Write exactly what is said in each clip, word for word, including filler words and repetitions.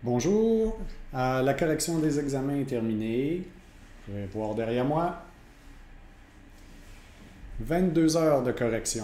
Bonjour, Euh, la correction des examens est terminée. Vous pouvez voir derrière moi. vingt-deux heures de correction.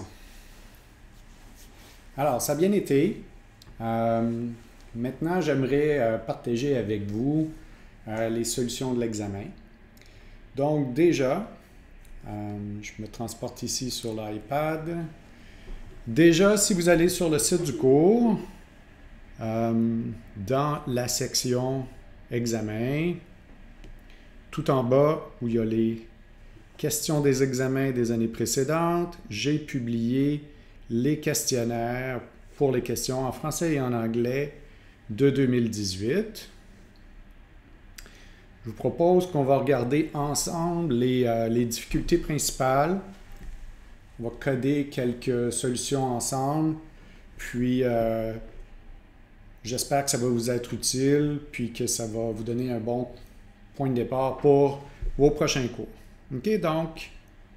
Alors, ça a bien été. Euh, maintenant, j'aimerais euh, partager avec vous euh, les solutions de l'examen. Donc, déjà, euh, je me transporte ici sur l'iPad. Déjà, si vous allez sur le site du cours, euh, dans la section examen, tout en bas où il y a les questions des examens des années précédentes, j'ai publié les questionnaires pour les questions en français et en anglais de deux mille dix-huit. Je vous propose qu'on va regarder ensemble les, euh, les difficultés principales. On va coder quelques solutions ensemble, puis euh, j'espère que ça va vous être utile, puis que ça va vous donner un bon point de départ pour vos prochains cours. OK, donc,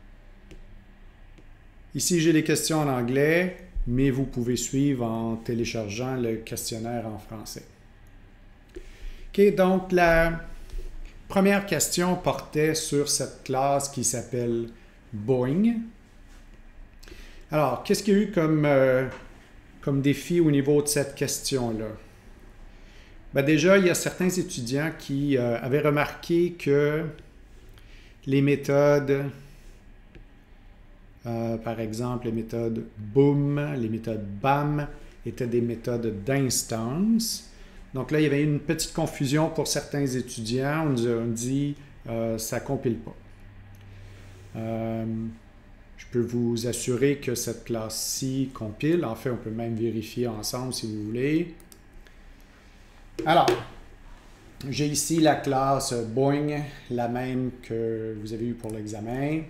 ici j'ai les questions en anglais, mais vous pouvez suivre en téléchargeant le questionnaire en français. OK, donc la première question portait sur cette classe qui s'appelle Boeing. Alors, qu'est-ce qu'il y a eu comme, euh, comme défi au niveau de cette question-là? Ben déjà, il y a certains étudiants qui euh, avaient remarqué que les méthodes, euh, par exemple les méthodes boom, les méthodes bam, étaient des méthodes d'instance. Donc là, il y avait une petite confusion pour certains étudiants. On nous a dit euh, ça ne compile pas. Euh, je peux vous assurer que cette classe-ci compile. En fait, on peut même vérifier ensemble si vous voulez. Alors, j'ai ici la classe Boeing, la même que vous avez eue pour l'examen.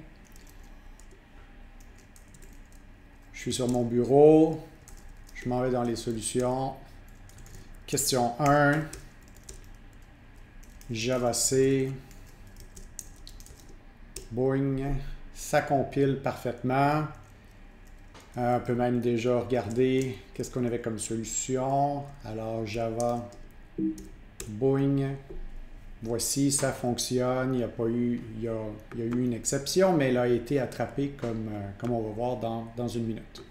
Je suis sur mon bureau. Je m'en vais dans les solutions. Question un. Java C. Boeing. Ça compile parfaitement. Euh, on peut même déjà regarder qu'est-ce qu'on avait comme solution. Alors, Java Boeing. Voici, ça fonctionne. Il n'y a pas eu, il y a, il y a eu une exception, mais elle a été attrapée comme, euh, comme on va voir dans, dans une minute.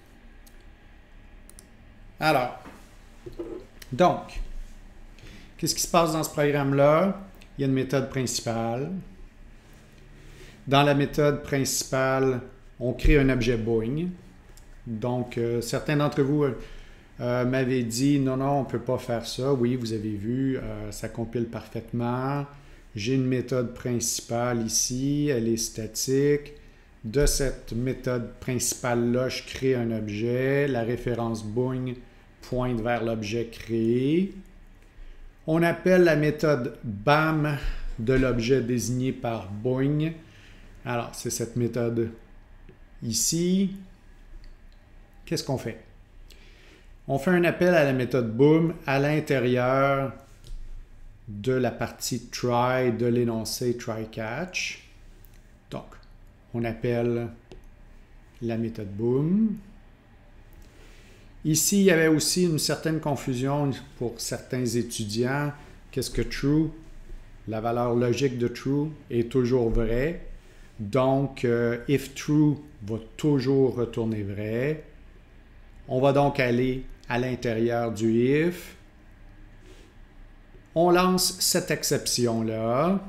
Alors, donc, qu'est-ce qui se passe dans ce programme-là? Il y a une méthode principale. Dans la méthode principale, on crée un objet Boeing. Donc, euh, certains d'entre vous euh, m'avaient dit, non, non, on ne peut pas faire ça. Oui, vous avez vu, euh, ça compile parfaitement. J'ai une méthode principale ici, elle est statique. De cette méthode principale-là, je crée un objet. La référence Boeing pointe vers l'objet créé. On appelle la méthode bam de l'objet désigné par Boeing. Alors, c'est cette méthode ici. Qu'est-ce qu'on fait? On fait un appel à la méthode boom à l'intérieur de la partie try de l'énoncé try-catch. Donc, on appelle la méthode boom. Ici, il y avait aussi une certaine confusion pour certains étudiants. Qu'est-ce que true? La valeur logique de true est toujours vraie. Donc, euh, if true va toujours retourner vrai. On va donc aller à l'intérieur du if. On lance cette exception-là.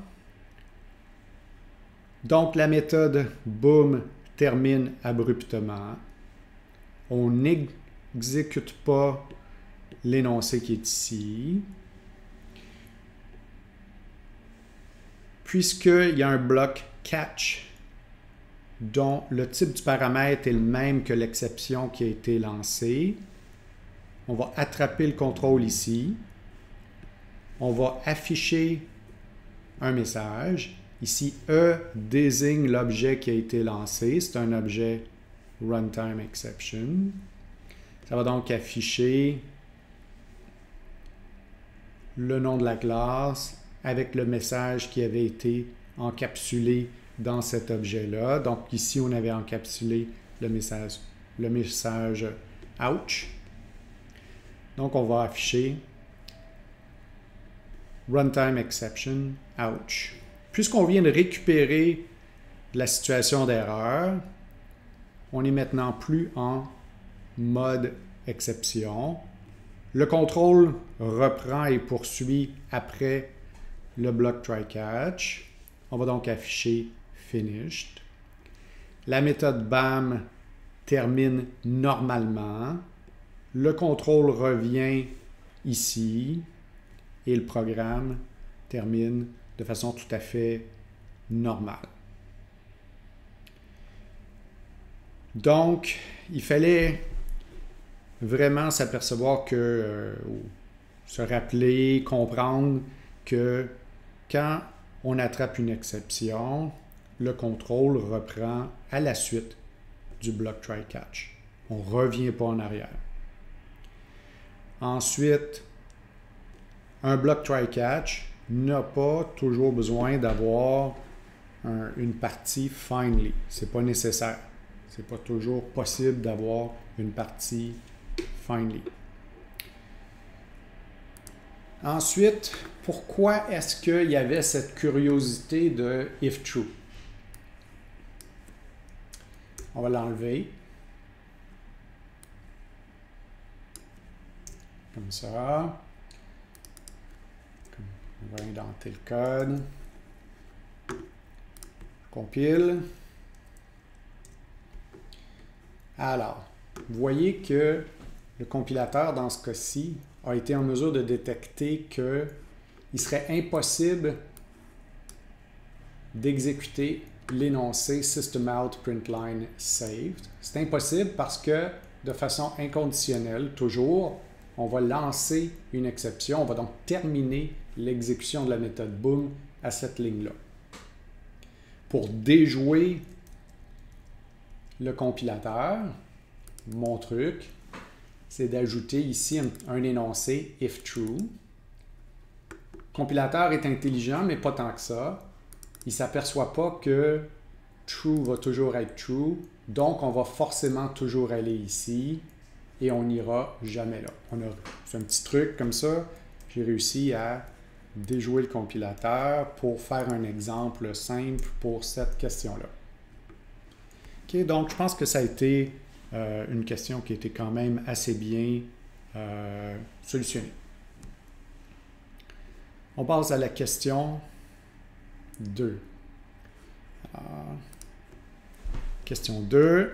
Donc, la méthode boom termine abruptement. On n'exécute pas l'énoncé qui est ici. Puisqu'il y a un bloc catch dont le type du paramètre est le même que l'exception qui a été lancée, on va attraper le contrôle ici. On va afficher un message. Ici, E désigne l'objet qui a été lancé. C'est un objet runtime exception. Ça va donc afficher le nom de la classe avec le message qui avait été encapsulé dans cet objet-là. Donc ici, on avait encapsulé le message, le message ouch. Donc on va afficher runtime exception, ouch. Puisqu'on vient de récupérer la situation d'erreur, on est maintenant plus en mode exception. Le contrôle reprend et poursuit après le bloc try-catch. On va donc afficher finished. La méthode B A M termine normalement. Le contrôle revient ici et le programme termine de façon tout à fait normale. Donc, il fallait vraiment s'apercevoir que, euh, se rappeler, comprendre que quand on attrape une exception, le contrôle reprend à la suite du bloc try-catch. On ne revient pas en arrière. Ensuite, un bloc try-catch n'a pas toujours besoin d'avoir un, une partie finally. Ce n'est pas nécessaire. Ce n'est pas toujours possible d'avoir une partie finally. Ensuite, pourquoi est-ce qu'il y avait cette curiosité de if true? On va l'enlever. Comme ça. On va indenter le code. Je compile. Alors, vous voyez que le compilateur, dans ce cas-ci, a été en mesure de détecter qu'il serait impossible d'exécuter l'énoncé systemout.println saved. C'est impossible parce que, de façon inconditionnelle, toujours, on va lancer une exception. On va donc terminer l'exécution de la méthode boom à cette ligne-là. Pour déjouer le compilateur, mon truc, c'est d'ajouter ici un, un énoncé if true. Le compilateur est intelligent, mais pas tant que ça. Il ne s'aperçoit pas que true va toujours être true, donc on va forcément toujours aller ici et on n'ira jamais là. C'est un petit truc comme ça. J'ai réussi à déjouer le compilateur pour faire un exemple simple pour cette question-là. OK, donc je pense que ça a été euh, une question qui a été quand même assez bien euh, solutionnée. On passe à la question deux. Alors, question deux.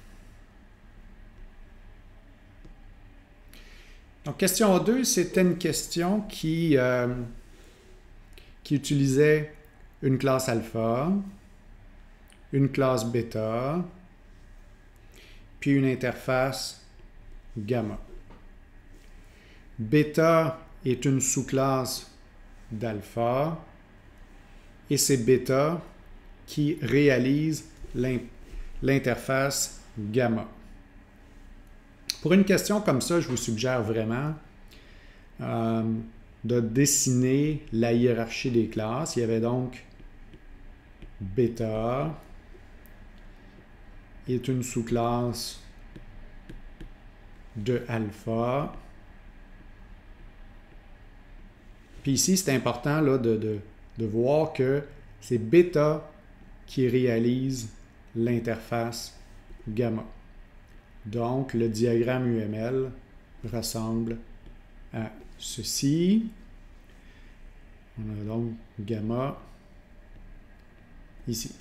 Donc, question deux, c'était une question qui, euh, qui utilisait une classe alpha, une classe bêta, puis une interface gamma. Bêta est une sous-classe d'alpha et c'est bêta qui réalise l'interface gamma. Pour une question comme ça, je vous suggère vraiment euh, de dessiner la hiérarchie des classes. Il y avait donc bêta est une sous-classe de alpha. Puis ici, c'est important là, de, de, de voir que c'est bêta qui réalise l'interface gamma. Donc, le diagramme U M L ressemble à ceci. On a donc gamma ici.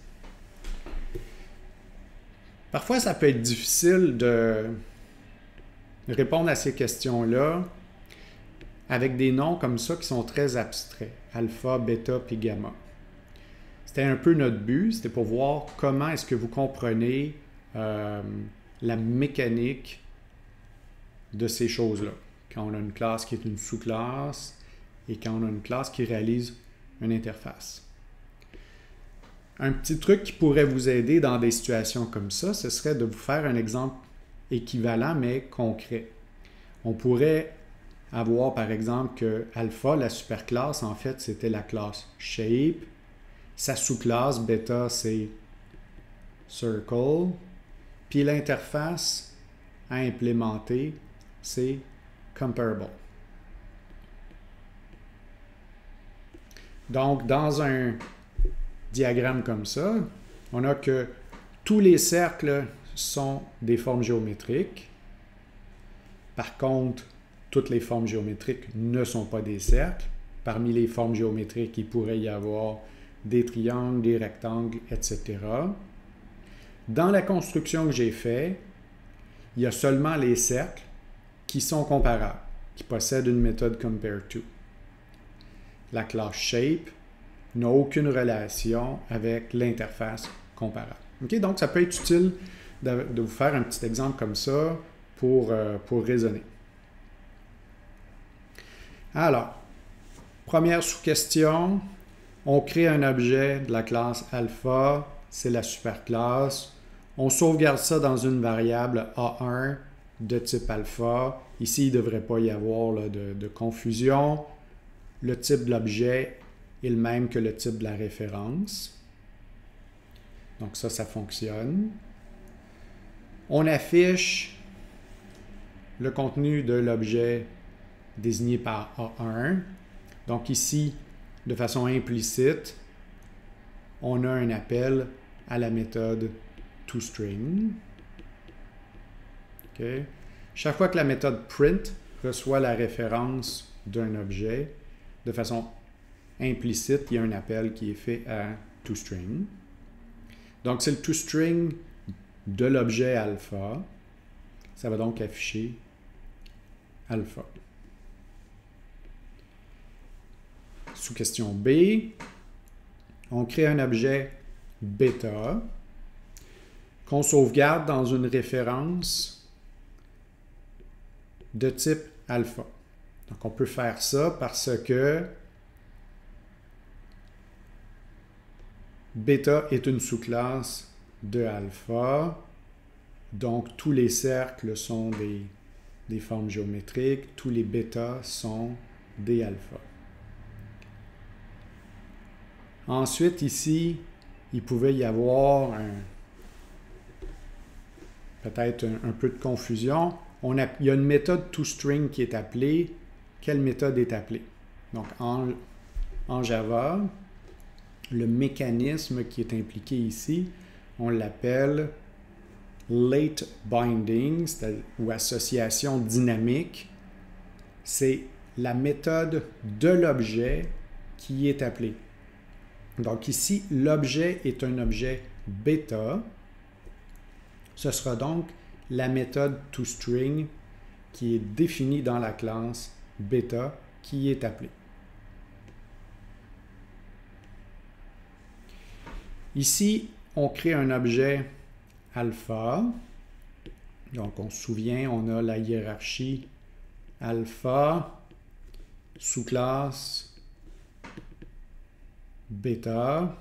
Parfois, ça peut être difficile de répondre à ces questions-là avec des noms comme ça qui sont très abstraits. Alpha, bêta, puis gamma. C'était un peu notre but, c'était pour voir comment est-ce que vous comprenez euh, la mécanique de ces choses-là. Quand on a une classe qui est une sous-classe et quand on a une classe qui réalise une interface. Un petit truc qui pourrait vous aider dans des situations comme ça, ce serait de vous faire un exemple équivalent mais concret. On pourrait avoir par exemple que alpha, la superclasse, en fait, c'était la classe shape. Sa sous-classe bêta, c'est circle. Puis l'interface à implémenter, c'est comparable. Donc, dans un diagramme comme ça, on a que tous les cercles sont des formes géométriques. Par contre, toutes les formes géométriques ne sont pas des cercles. Parmi les formes géométriques, il pourrait y avoir des triangles, des rectangles, et cetera. Dans la construction que j'ai faite, il y a seulement les cercles qui sont comparables, qui possèdent une méthode CompareTo. La classe Shape n'a aucune relation avec l'interface comparable. Okay? Donc, ça peut être utile de, de vous faire un petit exemple comme ça pour, euh, pour raisonner. Alors, première sous-question, on crée un objet de la classe alpha, c'est la superclasse. On sauvegarde ça dans une variable A un de type alpha. Ici, il ne devrait pas y avoir là, de, de confusion. Le type de l'objet est le même que le type de la référence. Donc ça, ça fonctionne. On affiche le contenu de l'objet désigné par A un. Donc ici, de façon implicite, on a un appel à la méthode toString. Okay. Chaque fois que la méthode print reçoit la référence d'un objet, de façon implicite, il y a un appel qui est fait à toString. Donc, c'est le toString de l'objet alpha. Ça va donc afficher alpha. Sous question B, on crée un objet bêta qu'on sauvegarde dans une référence de type alpha. Donc, on peut faire ça parce que bêta est une sous-classe de alpha. Donc, tous les cercles sont des, des formes géométriques. Tous les bêtas sont des alphas. Ensuite, ici, il pouvait y avoir peut-être un, un peu de confusion. On a, il y a une méthode toString qui est appelée. Quelle méthode est appelée? Donc, en, en Java, le mécanisme qui est impliqué ici, on l'appelle late binding ou association dynamique. C'est la méthode de l'objet qui est appelée. Donc ici, l'objet est un objet bêta. Ce sera donc la méthode toString qui est définie dans la classe bêta qui est appelée. Ici, on crée un objet alpha. Donc, on se souvient, on a la hiérarchie alpha, sous-classe bêta.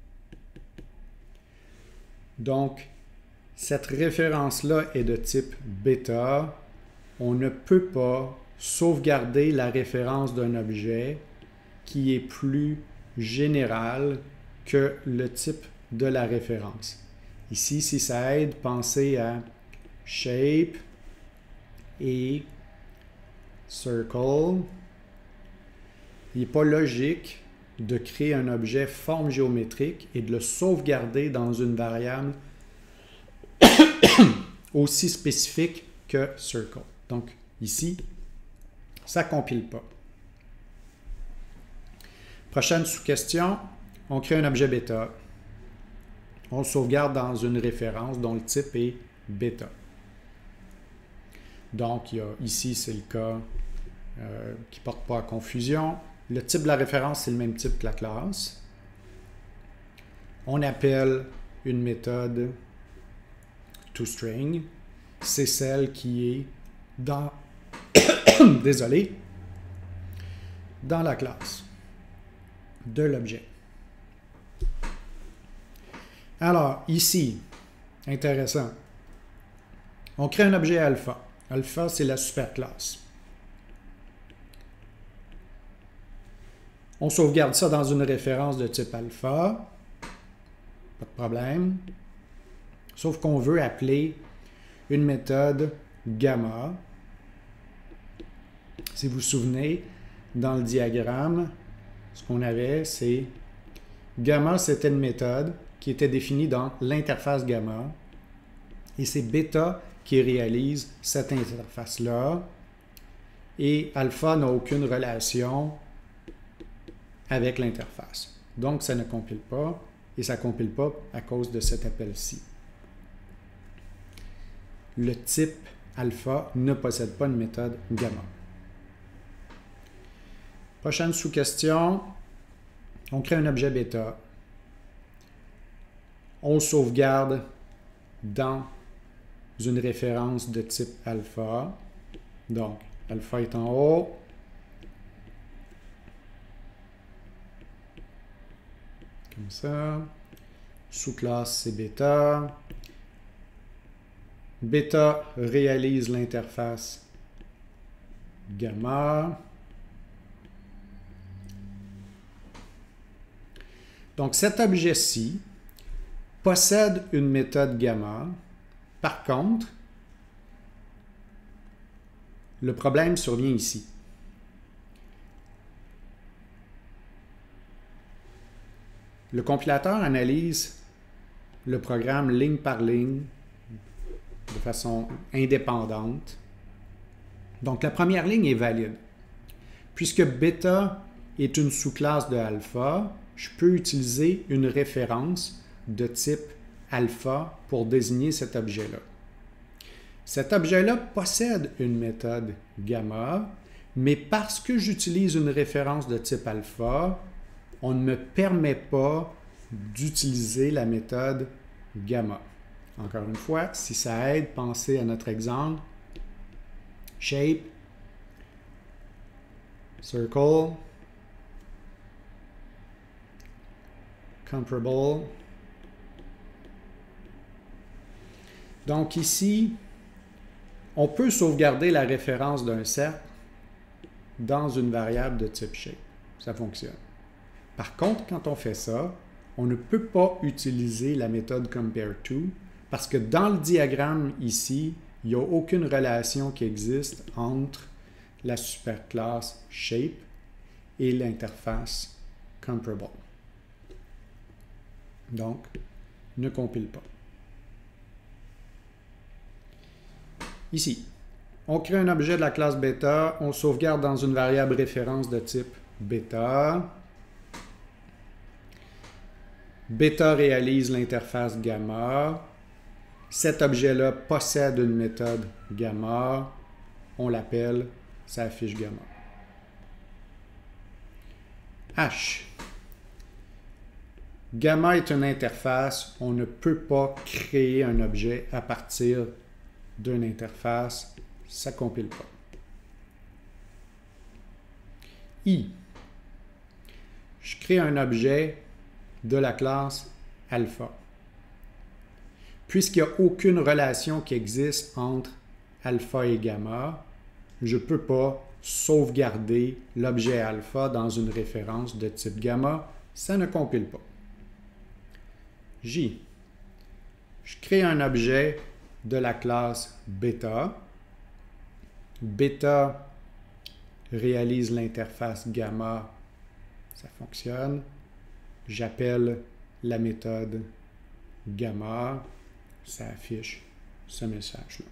Donc, cette référence-là est de type bêta. On ne peut pas sauvegarder la référence d'un objet qui est plus général que le type de la référence. Ici, si ça aide, pensez à shape et circle. Il n'est pas logique de créer un objet forme géométrique et de le sauvegarder dans une variable aussi spécifique que circle. Donc, ici, ça ne compile pas. Prochaine sous-question, on crée un objet bêta. On le sauvegarde dans une référence dont le type est bêta. Donc, il y a, ici, c'est le cas euh, qui ne porte pas à confusion. Le type de la référence, c'est le même type que la classe. On appelle une méthode toString. C'est celle qui est dans, désolé, dans la classe de l'objet. Alors, ici, intéressant, on crée un objet alpha. Alpha, c'est la superclasse. On sauvegarde ça dans une référence de type alpha. Pas de problème. Sauf qu'on veut appeler une méthode gamma. Si vous vous souvenez, dans le diagramme, ce qu'on avait, c'est gamma, c'était une méthode qui était définie dans l'interface gamma. Et c'est bêta qui réalise cette interface-là. Et alpha n'a aucune relation avec l'interface. Donc, ça ne compile pas. Et ça ne compile pas à cause de cet appel-ci. Le type alpha ne possède pas une méthode gamma. Prochaine sous-question. On crée un objet bêta. On sauvegarde dans une référence de type alpha. Donc, alpha est en haut. Comme ça. Sous-classe, c'est bêta. Bêta réalise l'interface gamma. Donc, cet objet-ci possède une méthode gamma. Par contre, le problème survient ici. Le compilateur analyse le programme ligne par ligne de façon indépendante. Donc, la première ligne est valide. Puisque bêta est une sous-classe de alpha, je peux utiliser une référence de type alpha pour désigner cet objet-là. Cet objet-là possède une méthode gamma, mais parce que j'utilise une référence de type alpha, on ne me permet pas d'utiliser la méthode gamma. Encore une fois, si ça aide, pensez à notre exemple. Shape, circle, comparable. Donc ici, on peut sauvegarder la référence d'un cercle dans une variable de type shape. Ça fonctionne. Par contre, quand on fait ça, on ne peut pas utiliser la méthode compareTo parce que dans le diagramme ici, il n'y a aucune relation qui existe entre la superclasse shape et l'interface comparable. Donc, ne compile pas. Ici, on crée un objet de la classe bêta, on sauvegarde dans une variable référence de type bêta. Bêta réalise l'interface gamma. Cet objet-là possède une méthode gamma. On l'appelle, ça affiche gamma. H. Gamma est une interface. On ne peut pas créer un objet à partir d'une interface. Ça ne compile pas. I. Je crée un objet de la classe alpha. Puisqu'il n'y a aucune relation qui existe entre alpha et gamma, je ne peux pas sauvegarder l'objet alpha dans une référence de type gamma. Ça ne compile pas. J. Je crée un objet de la classe bêta. Bêta réalise l'interface gamma. Ça fonctionne. J'appelle la méthode gamma. Ça affiche ce message-là.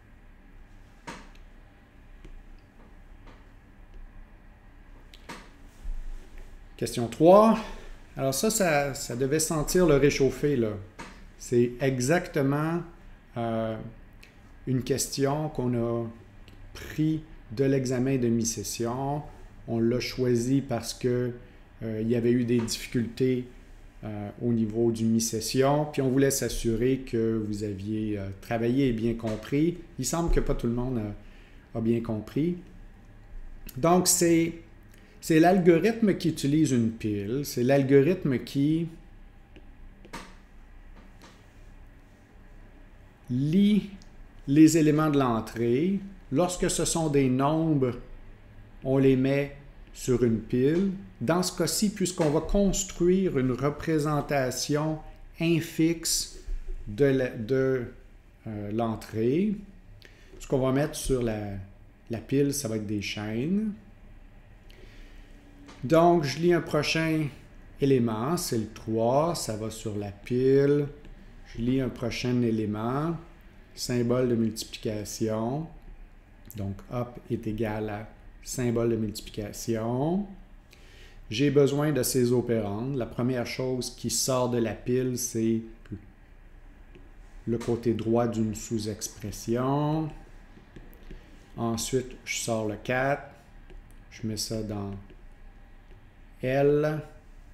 Question trois. Alors ça, ça, ça devait sentir le réchauffer, là. C'est exactement euh, une question qu'on a pris de l'examen de mi-session. On l'a choisi parce que euh, il y avait eu des difficultés euh, au niveau du mi-session, puis on voulait s'assurer que vous aviez euh, travaillé et bien compris. Il semble que pas tout le monde a, a bien compris. Donc, c'est... C'est l'algorithme qui utilise une pile, c'est l'algorithme qui lit les éléments de l'entrée. Lorsque ce sont des nombres, on les met sur une pile. Dans ce cas-ci, puisqu'on va construire une représentation infixe de l'entrée, ce qu'on va mettre sur la, la pile, ça va être des chaînes. Donc, je lis un prochain élément, c'est le trois, ça va sur la pile. Je lis un prochain élément, symbole de multiplication. Donc, up est égal à symbole de multiplication. J'ai besoin de ces opérandes. La première chose qui sort de la pile, c'est le côté droit d'une sous-expression. Ensuite, je sors le quatre. Je mets ça dans L.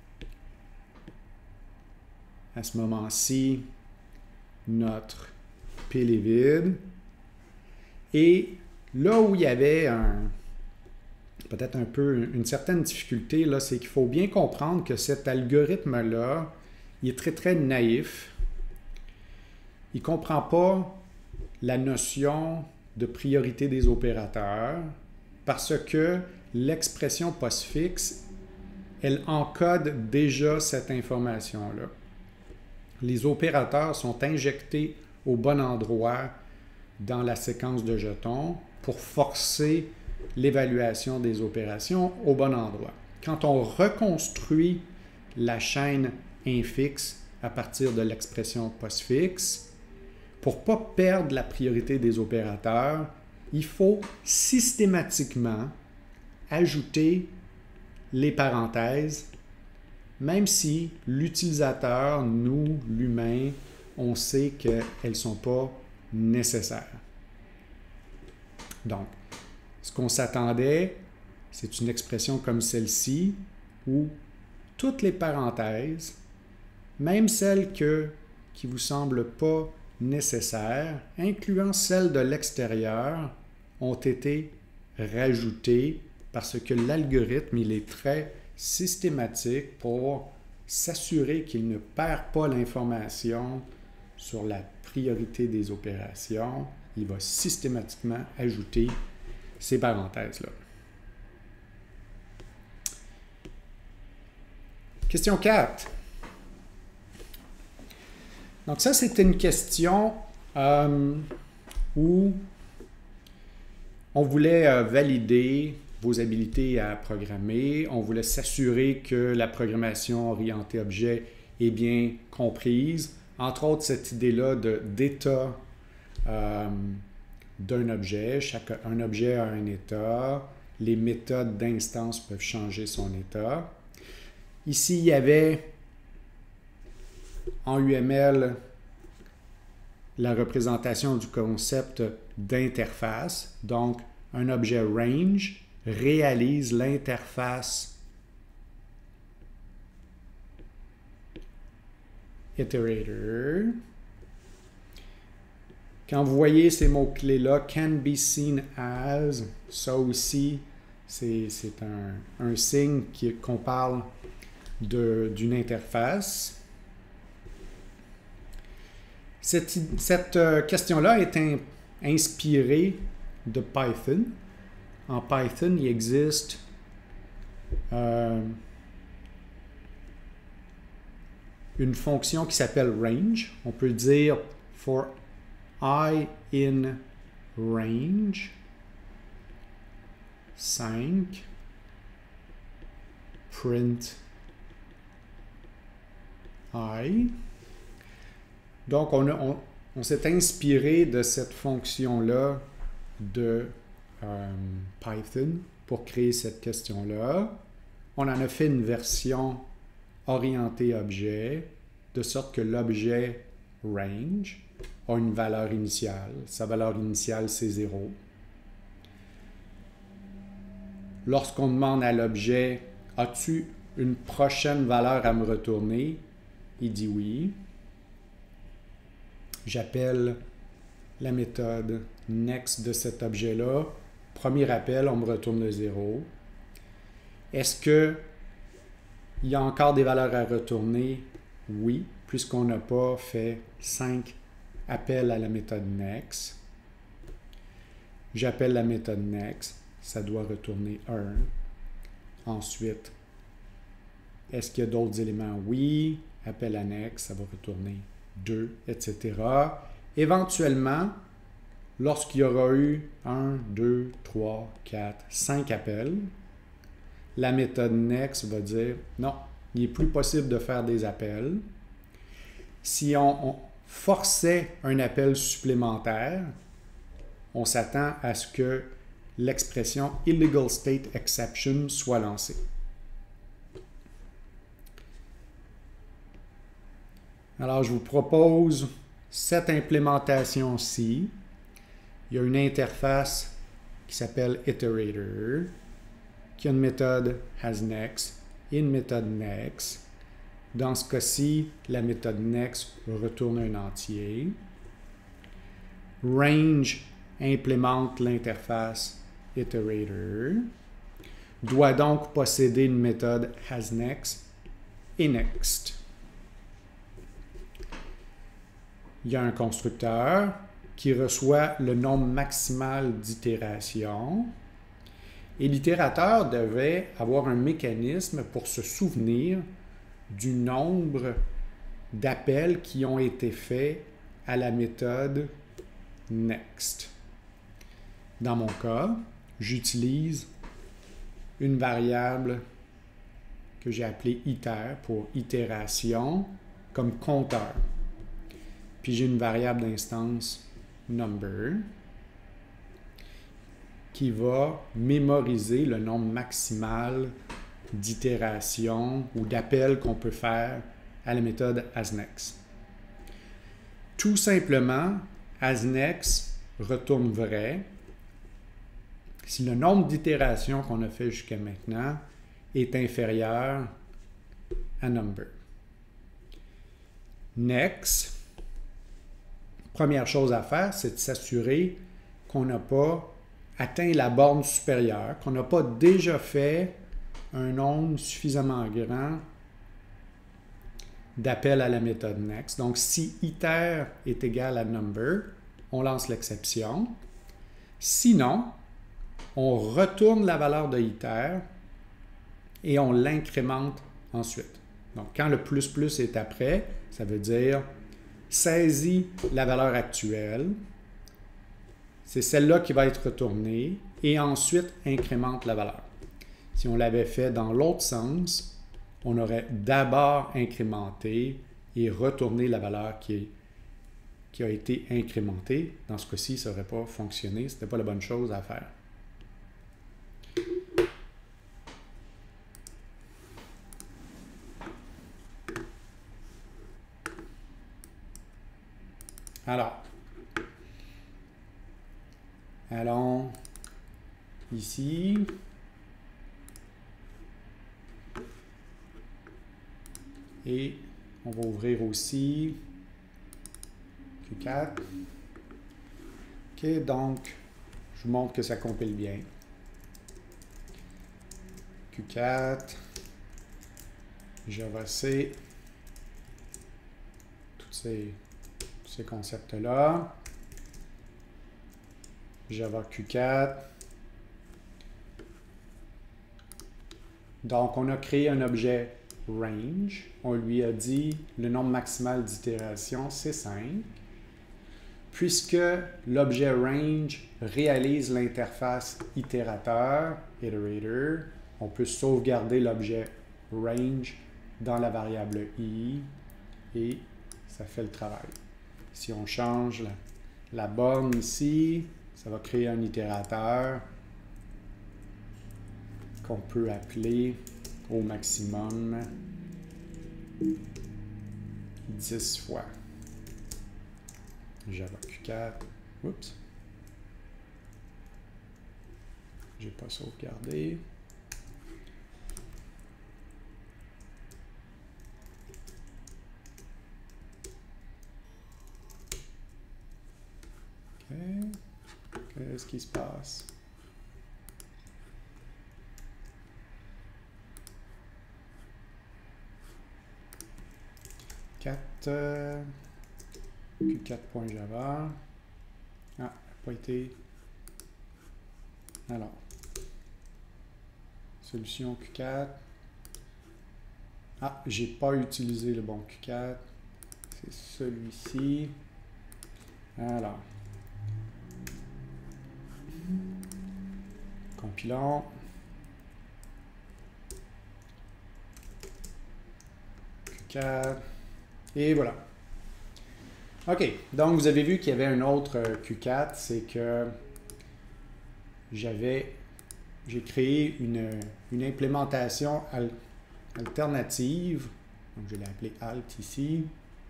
À ce moment-ci, notre pile est vide. Et là où il y avait un, peut-être un peu une certaine difficulté, là, c'est qu'il faut bien comprendre que cet algorithme-là, il est très, très naïf. Il ne comprend pas la notion de priorité des opérateurs parce que l'expression postfixe, elle encode déjà cette information-là. Les opérateurs sont injectés au bon endroit dans la séquence de jetons pour forcer l'évaluation des opérations au bon endroit. Quand on reconstruit la chaîne infixe à partir de l'expression postfixe, pour ne pas perdre la priorité des opérateurs, il faut systématiquement ajouter les parenthèses, même si l'utilisateur, nous, l'humain, on sait qu'elles ne sont pas nécessaires. Donc, ce qu'on s'attendait, c'est une expression comme celle-ci, où toutes les parenthèses, même celles que, qui ne vous semblent pas nécessaires, incluant celles de l'extérieur, ont été rajoutées parce que l'algorithme, il est très systématique pour s'assurer qu'il ne perd pas l'information sur la priorité des opérations. Il va systématiquement ajouter ces parenthèses-là. Question quatre. Donc ça, c'était une question euh, où on voulait euh, valider vos habiletés à programmer. On voulait s'assurer que la programmation orientée objet est bien comprise. Entre autres, cette idée-là d'état euh, d'un objet. Chaque, un objet a un état. Les méthodes d'instance peuvent changer son état. Ici, il y avait en U M L la représentation du concept d'interface. Donc, un objet range réalise l'interface iterator. Quand vous voyez ces mots-clés-là, can be seen as, ça aussi, c'est un, un signe qu'on parle d'une interface. Cette, cette euh, question-là est in, inspirée de Python. En Python, il existe euh, une fonction qui s'appelle range. On peut dire for I in range cinq print I. Donc, on, on, on s'est inspiré de cette fonction-là de euh, Python pour créer cette question-là. On en a fait une version orientée objet, de sorte que l'objet range a une valeur initiale. Sa valeur initiale, c'est zéro. Lorsqu'on demande à l'objet, as-tu une prochaine valeur à me retourner? Il dit oui. J'appelle la méthode next de cet objet-là. Premier appel, on me retourne le zéro. Est-ce qu'il y a encore des valeurs à retourner? Oui, puisqu'on n'a pas fait cinq appels à la méthode next. J'appelle la méthode next, ça doit retourner un. Ensuite, est-ce qu'il y a d'autres éléments? Oui. Appel à next, ça va retourner deux, et cetera. Éventuellement, lorsqu'il y aura eu un, deux, trois, quatre, cinq appels, la méthode next va dire non, il n'est plus possible de faire des appels. Si on, on forçait un appel supplémentaire, on s'attend à ce que l'expression illegal state exception soit lancée. Alors, je vous propose cette implémentation-ci. Il y a une interface qui s'appelle iterator, qui a une méthode hasNext et une méthode next. Dans ce cas-ci, la méthode next retourne un entier. Range implémente l'interface iterator, doit donc posséder une méthode hasNext et next. Il y a un constructeur qui reçoit le nombre maximal d'itérations. Et l'itérateur devait avoir un mécanisme pour se souvenir du nombre d'appels qui ont été faits à la méthode next. Dans mon cas, j'utilise une variable que j'ai appelée iter pour itération comme compteur. Puis j'ai une variable d'instance number qui va mémoriser le nombre maximal d'itérations ou d'appels qu'on peut faire à la méthode hasNext. Tout simplement, hasNext retourne vrai si le nombre d'itérations qu'on a fait jusqu'à maintenant est inférieur à number. Next, première chose à faire, c'est de s'assurer qu'on n'a pas atteint la borne supérieure, qu'on n'a pas déjà fait un nombre suffisamment grand d'appels à la méthode next. Donc, si iter est égal à number, on lance l'exception. Sinon, on retourne la valeur de iter et on l'incrémente ensuite. Donc, quand le plus plus est après, ça veut dire saisit la valeur actuelle, c'est celle-là qui va être retournée, et ensuite incrémente la valeur. Si on l'avait fait dans l'autre sens, on aurait d'abord incrémenté et retourné la valeur qui, est, qui a été incrémentée. Dans ce cas-ci, ça n'aurait pas fonctionné, ce n'était pas la bonne chose à faire. Alors, allons ici. Et on va ouvrir aussi Q quatre. OK, donc, je vous montre que ça compile bien. Q quatre, Java C, tous ces, tous ces concepts-là. Java Q quatre. Donc, on a créé un objet range. On lui a dit le nombre maximal d'itérations, c'est cinq. Puisque l'objet range réalise l'interface itérateur, iterator, on peut sauvegarder l'objet range dans la variable i et ça fait le travail. Si on change la, la borne ici, ça va créer un itérateur qu'on peut appeler au maximum dix fois. Java Q quatre. Oups. J'ai pas sauvegardé. OK. Qu'est-ce qui se passe? quatre, euh, Q quatre.java. Ah, n'a pas été. Alors, solution Q quatre. Ah, j'ai pas utilisé le bon Q quatre. C'est celui-ci. Alors, compilons. quatre. Et voilà. OK. Donc, vous avez vu qu'il y avait un autre Q quatre. C'est que j'avais... J'ai créé une, une implémentation al, alternative. Donc, je l'ai appelée Alt ici.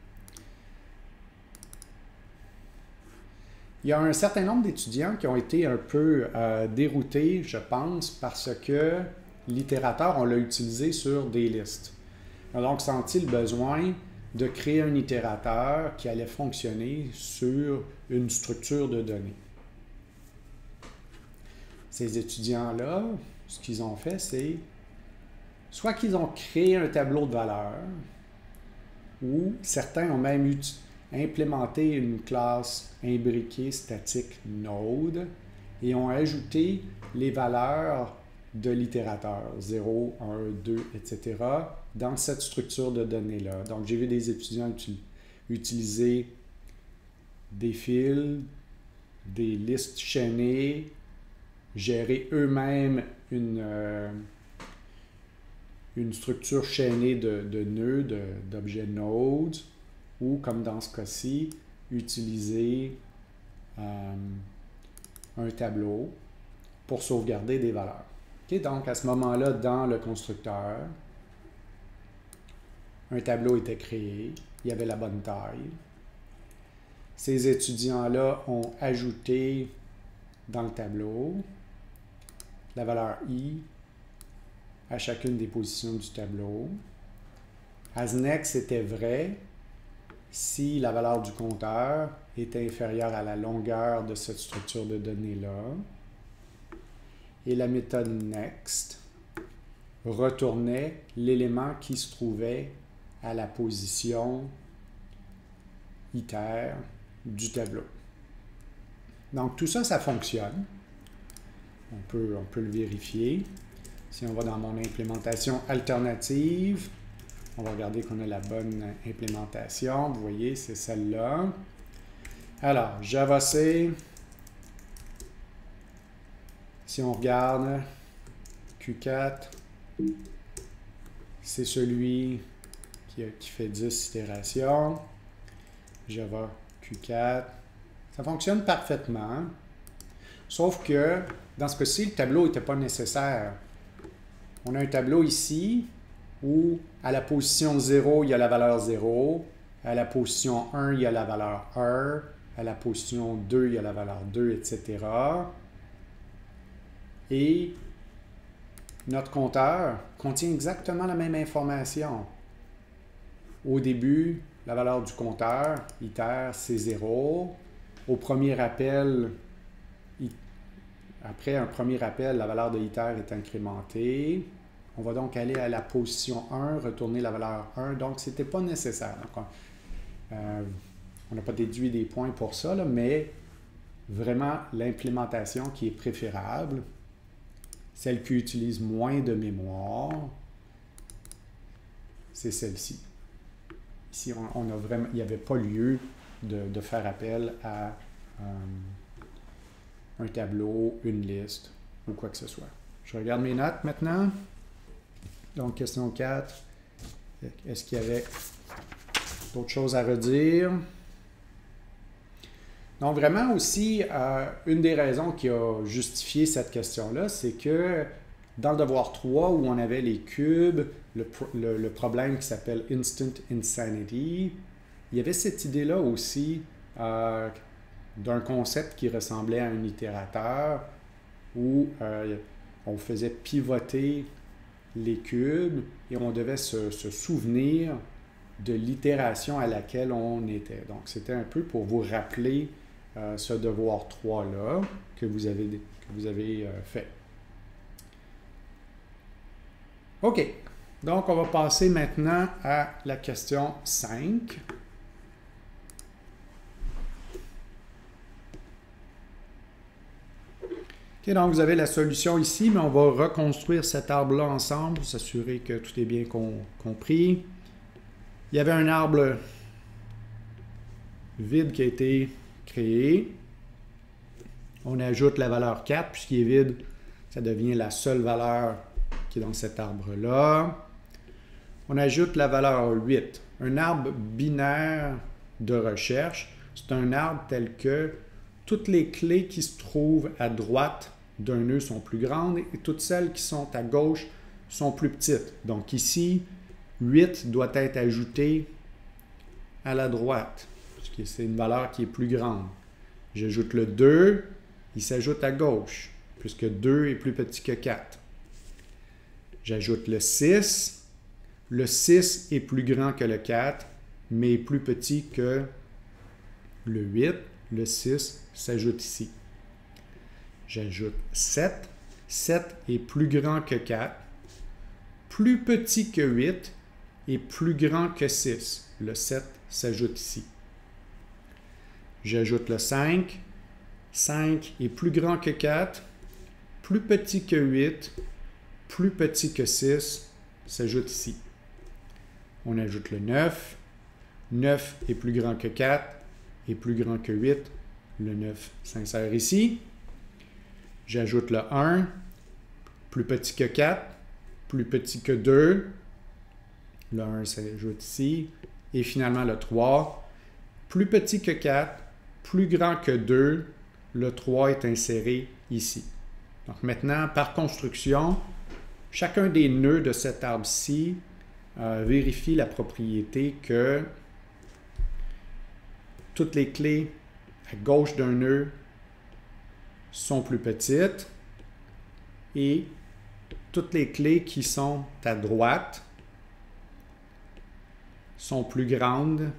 Il y a un certain nombre d'étudiants qui ont été un peu euh, déroutés, je pense, parce que l'itérateur, on l'a utilisé sur des listes. On a donc senti le besoin de créer un itérateur qui allait fonctionner sur une structure de données. Ces étudiants-là, ce qu'ils ont fait, c'est soit qu'ils ont créé un tableau de valeurs, ou certains ont même utilisé implémenté une classe imbriquée statique Node et ont ajouté les valeurs de l'itérateur, zéro, un, deux, et cetera, dans cette structure de données-là. Donc, j'ai vu des étudiants util utiliser des fils, des listes chaînées, gérer eux-mêmes une, euh, une structure chaînée de, de nœuds, d'objets nodes, ou, comme dans ce cas-ci, utiliser euh, un tableau pour sauvegarder des valeurs. Okay? Donc, à ce moment-là, dans le constructeur, un tableau était créé, il y avait la bonne taille. Ces étudiants-là ont ajouté dans le tableau la valeur i à chacune des positions du tableau. As next était vrai si la valeur du compteur était inférieure à la longueur de cette structure de données-là. Et la méthode next retournait l'élément qui se trouvait à la position iter du tableau. Donc tout ça, ça fonctionne. On peut, on peut le vérifier. Si on va dans mon implémentation alternative, on va regarder qu'on a la bonne implémentation. Vous voyez, c'est celle-là. Alors, JavaC, si on regarde Q quatre, c'est celui qui, a, qui fait dix itérations. Java Q quatre, ça fonctionne parfaitement. Sauf que, dans ce cas-ci, le tableau n'était pas nécessaire. On a un tableau ici où, à la position zéro, il y a la valeur zéro. À la position un, il y a la valeur un. À la position deux, il y a la valeur deux, et cetera. Et notre compteur contient exactement la même information. Au début, la valeur du compteur, iter, c'est zéro. Au premier appel, après un premier appel, la valeur de iter est incrémentée. On va donc aller à la position un, retourner la valeur un. Donc, ce n'était pas nécessaire. Donc, euh, on n'a pas déduit des points pour ça, là, mais vraiment l'implémentation qui est préférable, celle qui utilise moins de mémoire, c'est celle-ci. Ici, on, on a vraiment, il n'y avait pas lieu de, de faire appel à euh, un tableau, une liste ou quoi que ce soit. Je regarde mes notes maintenant. Donc, question quatre. Est-ce qu'il y avait d'autres choses à redire? Donc, vraiment aussi, euh, une des raisons qui a justifié cette question-là, c'est que dans le devoir trois, où on avait les cubes, le, le, le problème qui s'appelle Instant Insanity, il y avait cette idée-là aussi euh, d'un concept qui ressemblait à un itérateur où euh, on faisait pivoter les cubes et on devait se, se souvenir de l'itération à laquelle on était. Donc, c'était un peu pour vous rappeler euh, ce devoir trois-là que vous avez, que vous avez euh, fait. OK. Donc, on va passer maintenant à la question cinq. OK, donc vous avez la solution ici, mais on va reconstruire cet arbre-là ensemble pour s'assurer que tout est bien compris. Il y avait un arbre vide qui a été créé. On ajoute la valeur quatre, puisqu'il est vide, ça devient la seule valeur qui est dans cet arbre-là. on ajoute la valeur huit. Un arbre binaire de recherche, c'est un arbre tel que toutes les clés qui se trouvent à droite d'un nœud sont plus grandes et toutes celles qui sont à gauche sont plus petites. Donc ici, huit doit être ajouté à la droite, puisque c'est une valeur qui est plus grande. J'ajoute le deux, il s'ajoute à gauche, puisque deux est plus petit que quatre. J'ajoute le six. Le six est plus grand que le quatre, mais est plus petit que le huit. Le six s'ajoute ici. J'ajoute sept. sept est plus grand que quatre, plus petit que huit et plus grand que six. Le sept s'ajoute ici. J'ajoute le cinq. cinq est plus grand que quatre, plus petit que huit, plus petit que six, s'ajoute ici. On ajoute le neuf. neuf est plus grand que quatre et plus grand que huit. Le neuf s'insère ici. J'ajoute le un, plus petit que quatre, plus petit que deux. Le un s'ajoute ici. Et finalement le trois, plus petit que quatre, plus grand que deux. Le trois est inséré ici. Donc maintenant, par construction, chacun des nœuds de cet arbre-ci euh, vérifie la propriété que toutes les clés à gauche d'un nœud sont plus petites et toutes les clés qui sont à droite sont plus grandes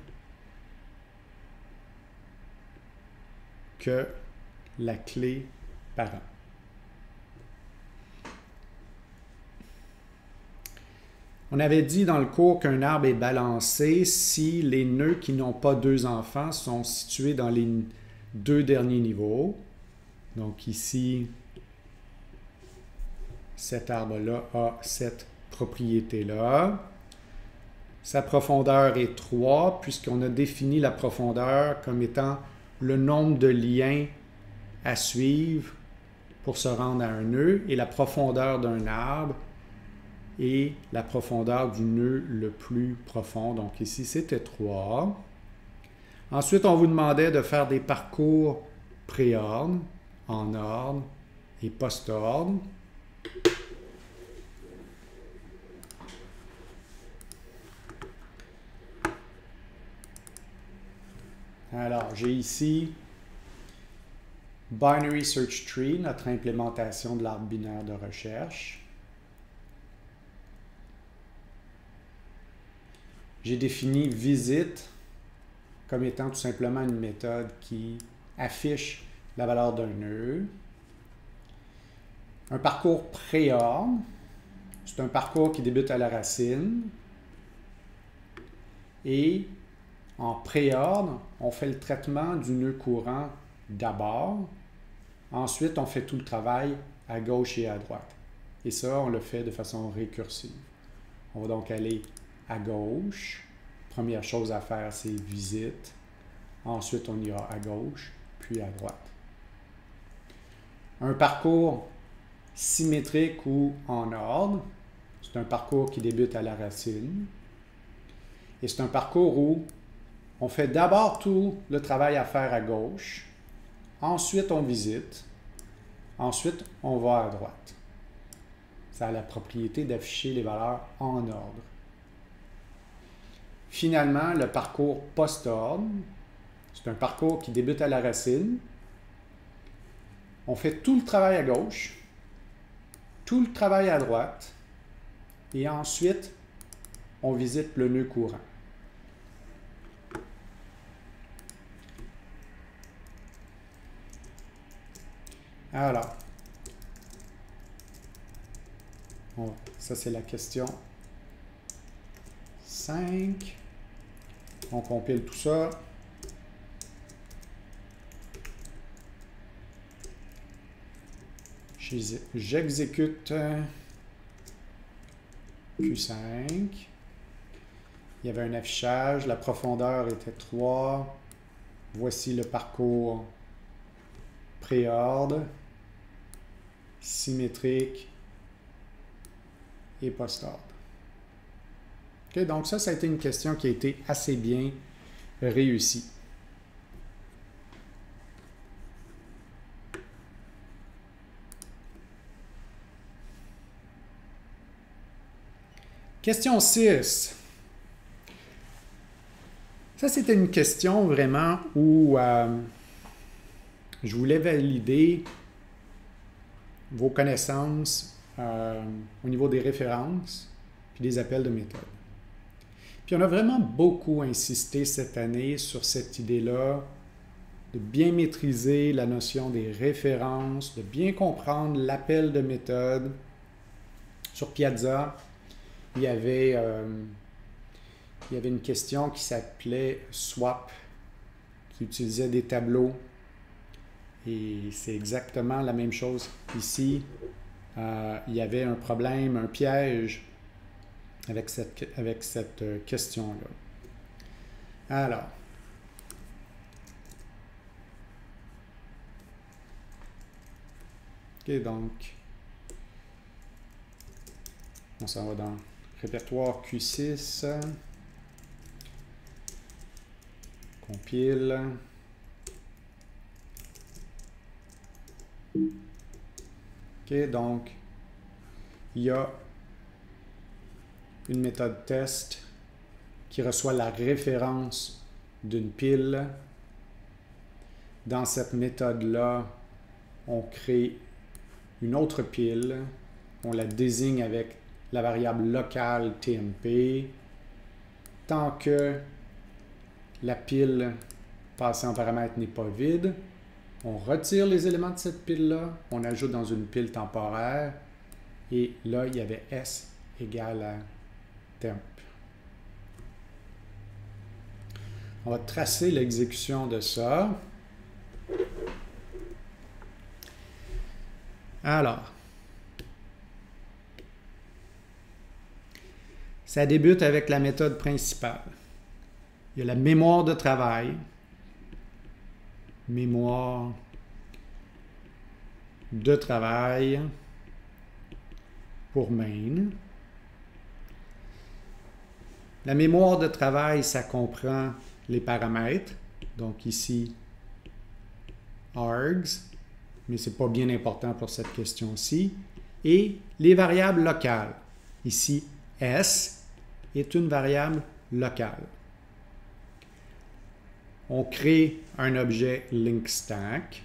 que la clé parent. On avait dit dans le cours qu'un arbre est balancé si les nœuds qui n'ont pas deux enfants sont situés dans les deux derniers niveaux. Donc ici, cet arbre-là a cette propriété-là. Sa profondeur est trois, puisqu'on a défini la profondeur comme étant le nombre de liens à suivre pour se rendre à un nœud, et la profondeur d'un arbre est la profondeur du nœud le plus profond. Donc ici, c'était trois. Ensuite, on vous demandait de faire des parcours pré-ordre, en ordre et post-ordre. Alors, j'ai ici Binary Search Tree, notre implémentation de l'arbre binaire de recherche. J'ai défini visite comme étant tout simplement une méthode qui affiche la valeur d'un nœud. Un parcours pré-ordre, c'est un parcours qui débute à la racine. Et en pré-ordre, on fait le traitement du nœud courant d'abord. Ensuite, on fait tout le travail à gauche et à droite. Et ça, on le fait de façon récursive. On va donc aller à gauche. Première chose à faire, c'est visite. Ensuite, on ira à gauche, puis à droite. Un parcours symétrique ou en ordre, c'est un parcours qui débute à la racine. Et c'est un parcours où on fait d'abord tout le travail à faire à gauche. Ensuite, on visite. Ensuite, on va à droite. Ça a la propriété d'afficher les valeurs en ordre. Finalement, le parcours post-ordre, c'est un parcours qui débute à la racine. On fait tout le travail à gauche, tout le travail à droite, et ensuite, on visite le nœud courant. Alors, bon, ça c'est la question cinq. On compile tout ça. J'exécute Q cinq. Il y avait un affichage, la profondeur était trois. Voici le parcours pré-ordre, symétrique et post-ordre. Okay, donc ça, ça a été une question qui a été assez bien réussie. Question six. Ça, c'était une question vraiment où euh, je voulais valider vos connaissances euh, au niveau des références puis des appels de méthode. Puis on a vraiment beaucoup insisté cette année sur cette idée-là de bien maîtriser la notion des références, de bien comprendre l'appel de méthode. Sur Piazza, il y avait, euh, il y avait une question qui s'appelait swap, qui utilisait des tableaux. Et c'est exactement la même chose ici. Euh, il y avait un problème, un piège avec cette, avec cette question-là. Alors, ok, donc, on s'en va dans répertoire Q six, compile. Ok, donc, il y a une méthode test qui reçoit la référence d'une pile. Dans cette méthode-là, on crée une autre pile. On la désigne avec la variable locale T M P. Tant que la pile passée en paramètre n'est pas vide, on retire les éléments de cette pile-là, on ajoute dans une pile temporaire, et là, il y avait S égale à temp. On va tracer l'exécution de ça. Alors, ça débute avec la méthode principale. Il y a la mémoire de travail. Mémoire de travail pour main. La mémoire de travail, ça comprend les paramètres. Donc ici, args, mais ce n'est pas bien important pour cette question-ci. Et les variables locales. Ici, S est une variable locale. On crée un objet linkStack.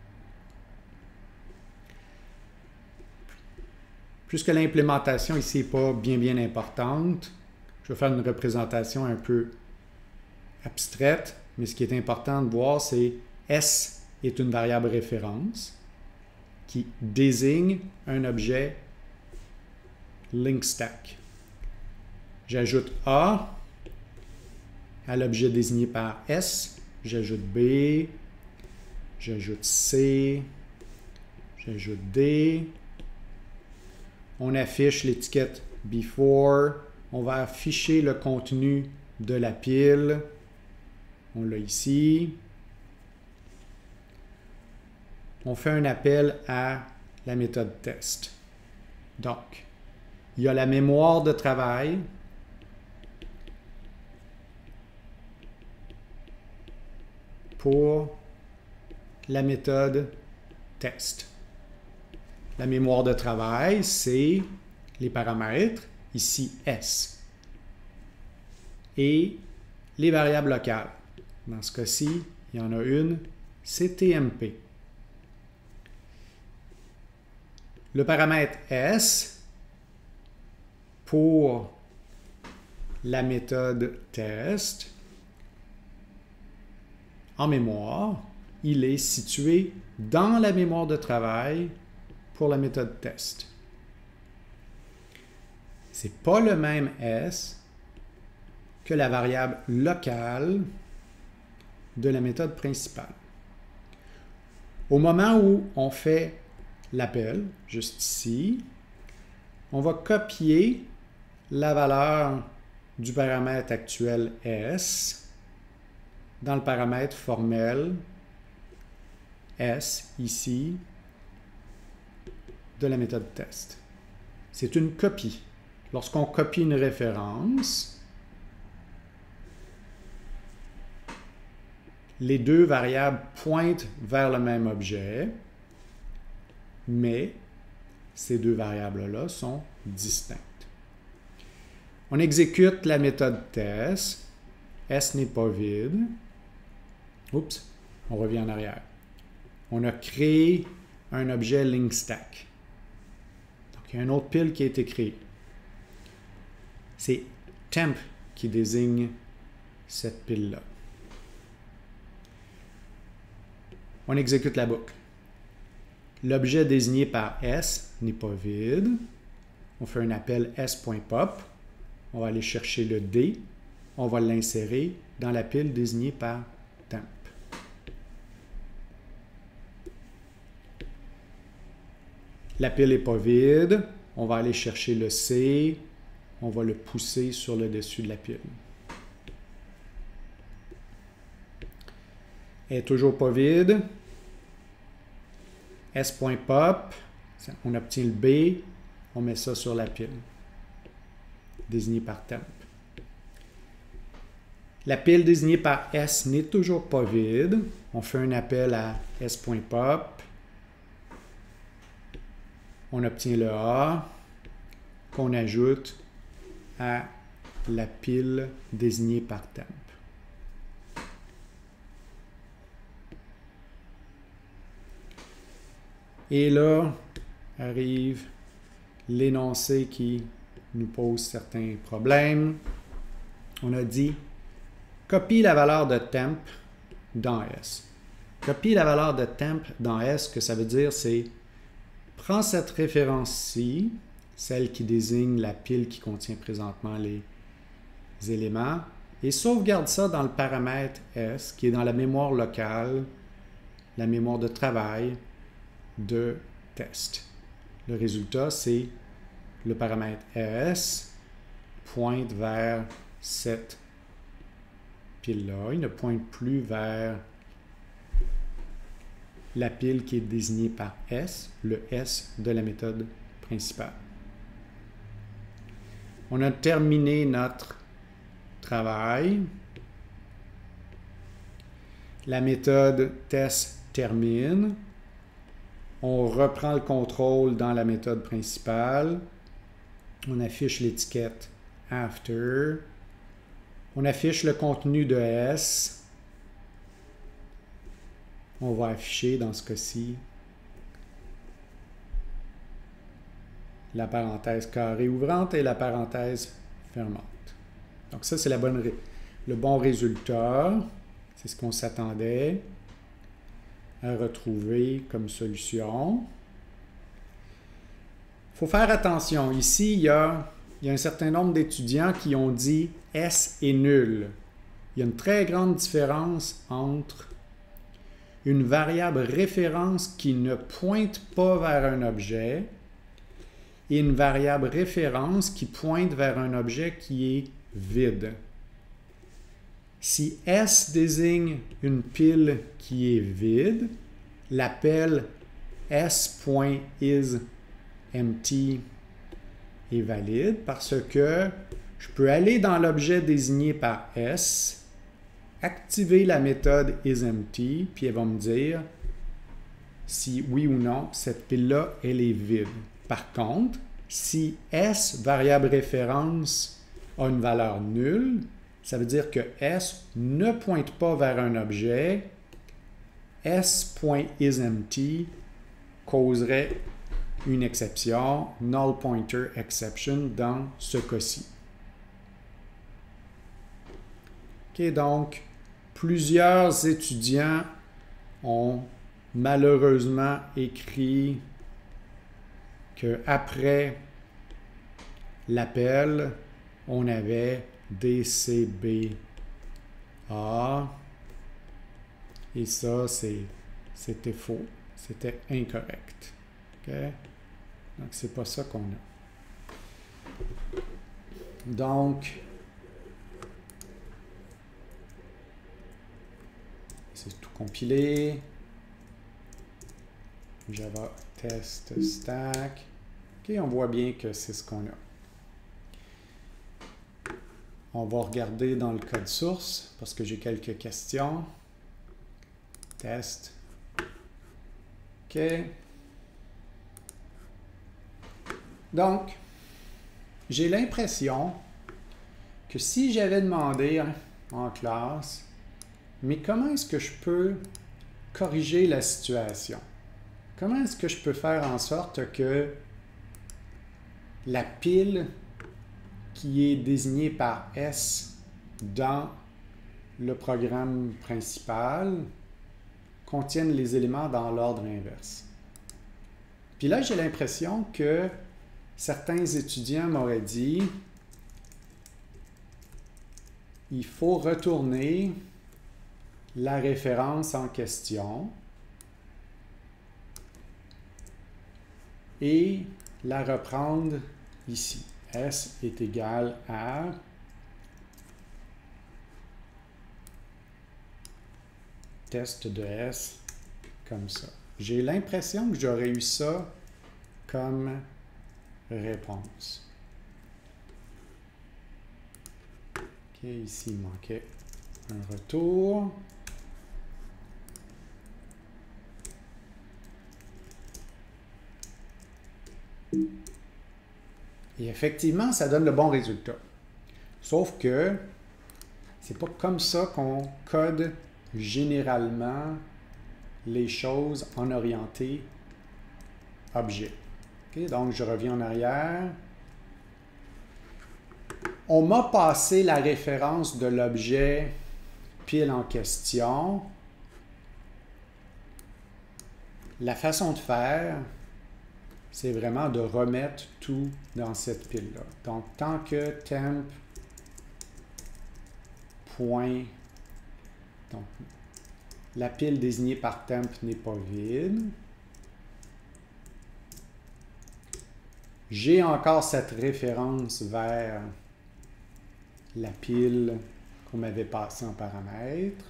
Puisque l'implémentation ici n'est pas bien bien importante, je vais faire une représentation un peu abstraite, mais ce qui est important de voir, c'est S est une variable référence qui désigne un objet linkStack. J'ajoute A à l'objet désigné par S, j'ajoute B, j'ajoute C, j'ajoute D, on affiche l'étiquette before, on va afficher le contenu de la pile, on l'a ici, on fait un appel à la méthode test. Donc, il y a la mémoire de travail, pour la méthode test. La mémoire de travail, c'est les paramètres, ici S, et les variables locales. Dans ce cas-ci, il y en a une, c'est T M P. Le paramètre S, pour la méthode test, en mémoire, il est situé dans la mémoire de travail pour la méthode test. Ce n'est pas le même S que la variable locale de la méthode principale. Au moment où on fait l'appel, juste ici, on va copier la valeur du paramètre actuel S dans le paramètre formel S, ici, de la méthode test. C'est une copie. lorsqu'on copie une référence, les deux variables pointent vers le même objet, mais ces deux variables-là sont distinctes. On exécute la méthode test. S n'est pas vide. Oups, on revient en arrière. On a créé un objet LinkStack. Donc, il y a une autre pile qui a été créée. C'est temp qui désigne cette pile-là. On exécute la boucle. L'objet désigné par S n'est pas vide. On fait un appel s.pop. On va aller chercher le D. On va l'insérer dans la pile désignée par temp. La pile n'est pas vide. On va aller chercher le C. On va le pousser sur le dessus de la pile. Elle n'est toujours pas vide. S.pop. On obtient le B. On met ça sur la pile désignée par temp. La pile désignée par S n'est toujours pas vide. On fait un appel à S.pop. On obtient le A qu'on ajoute à la pile désignée par temp. Et là arrive l'énoncé qui nous pose certains problèmes. On a dit copie la valeur de temp dans S. Copie la valeur de temp dans S, ce que ça veut dire, c'est prends cette référence-ci, celle qui désigne la pile qui contient présentement les éléments, et sauvegarde ça dans le paramètre S, qui est dans la mémoire locale, la mémoire de travail de test. Le résultat, c'est le paramètre S pointe vers cette pile-là. Il ne pointe plus vers la pile qui est désignée par S, le S de la méthode principale. On a terminé notre travail. La méthode test termine. On reprend le contrôle dans la méthode principale. On affiche l'étiquette after. On affiche le contenu de S. On va afficher dans ce cas-ci la parenthèse carrée ouvrante et la parenthèse fermante. Donc ça, c'est la bonne ré... le bon résultat. C'est ce qu'on s'attendait à retrouver comme solution. Il faut faire attention. Ici, il y a, il y a un certain nombre d'étudiants qui ont dit S est nul. Il y a une très grande différence entre une variable référence qui ne pointe pas vers un objet et une variable référence qui pointe vers un objet qui est vide. Si S désigne une pile qui est vide, l'appel s.isEmpty est valide parce que je peux aller dans l'objet désigné par S, activer la méthode isEmpty, puis elle va me dire si oui ou non cette pile-là, elle est vide. Par contre, si S, variable référence, a une valeur nulle, ça veut dire que S ne pointe pas vers un objet. S.isEmpty causerait une exception, null pointer exception, dans ce cas-ci. OK, donc, plusieurs étudiants ont malheureusement écrit qu'après l'appel, on avait D C B A. Et ça, c'était faux. C'était incorrect. Okay? Donc, c'est pas ça qu'on a. Donc, c'est tout compilé. Java test stack. OK, on voit bien que c'est ce qu'on a. On va regarder dans le code source parce que j'ai quelques questions. Test. OK. Donc, j'ai l'impression que si j'avais demandé en classe, mais comment est-ce que je peux corriger la situation? Comment est-ce que je peux faire en sorte que la pile qui est désignée par S dans le programme principal contienne les éléments dans l'ordre inverse? Puis là, j'ai l'impression que certains étudiants m'auraient dit il faut retourner la référence en question et la reprendre ici. S est égal à test de S comme ça. J'ai l'impression que j'aurais eu ça comme réponse. OK, ici, il manquait un retour. Et effectivement, ça donne le bon résultat. Sauf que c'est pas comme ça qu'on code généralement les choses en orienté objet. Okay, donc, je reviens en arrière. On m'a passé la référence de l'objet pile en question. La façon de faire, c'est vraiment de remettre tout dans cette pile-là. Donc, tant que temp point, donc la pile désignée par temp n'est pas vide, j'ai encore cette référence vers la pile qu'on m'avait passée en paramètre.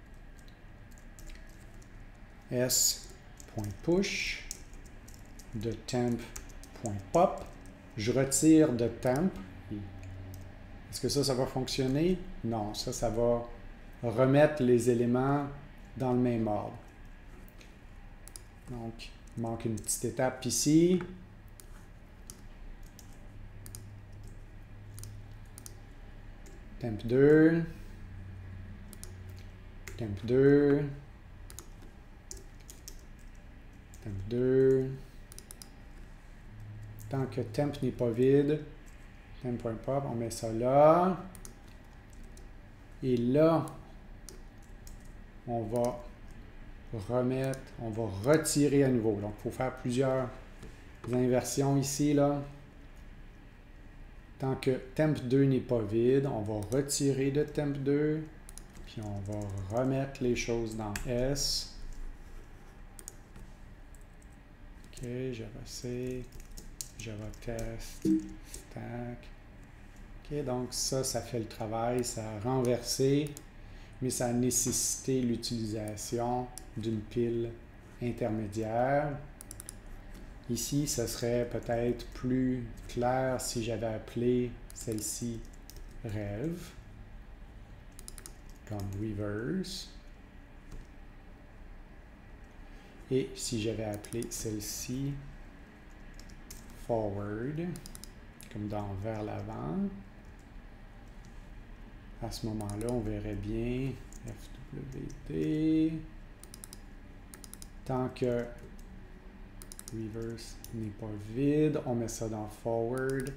S.push de temp.pop. Je retire de temp. Est-ce que ça, ça va fonctionner? Non, ça, ça va remettre les éléments dans le même ordre. Donc, il manque une petite étape ici. temp deux. temp deux. temp deux. Tant que temp n'est pas vide, temp.pop, on met ça là. Et là, on va remettre, on va retirer à nouveau. Donc, il faut faire plusieurs inversions ici, là. Tant que temp deux n'est pas vide, on va retirer de temp deux, puis on va remettre les choses dans S. OK, Java C, Java Test, Stack. OK, donc ça, ça fait le travail, ça a renversé, mais ça a nécessité l'utilisation d'une pile intermédiaire. Ici, ce serait peut-être plus clair si j'avais appelé celle-ci Rev, comme reverse. Et si j'avais appelé celle-ci forward, comme dans vers l'avant, à ce moment-là, on verrait bien F W D. Tant que reverse n'est pas vide, on met ça dans forward.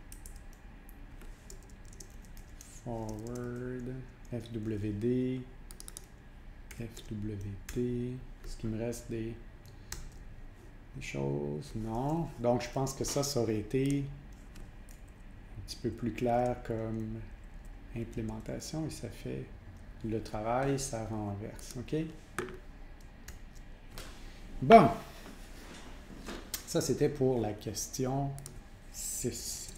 Forward, F W D, F W D. Est-ce qu'il me reste des, des choses? Non. Donc, je pense que ça, ça aurait été un petit peu plus clair comme implémentation et ça fait le travail, ça renverse. OK? Bon. Ça, c'était pour la question six.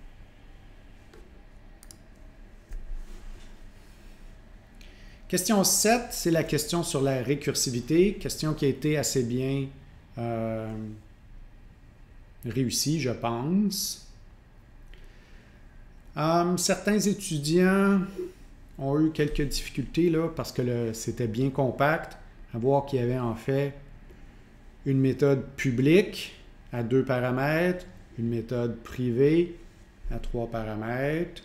Question sept, c'est la question sur la récursivité. Question qui a été assez bien euh, réussie, je pense. Um, certains étudiants ont eu quelques difficultés là, parce que c'était bien compact, à voir qu'il y avait en fait une méthode publique à deux paramètres, une méthode privée à trois paramètres.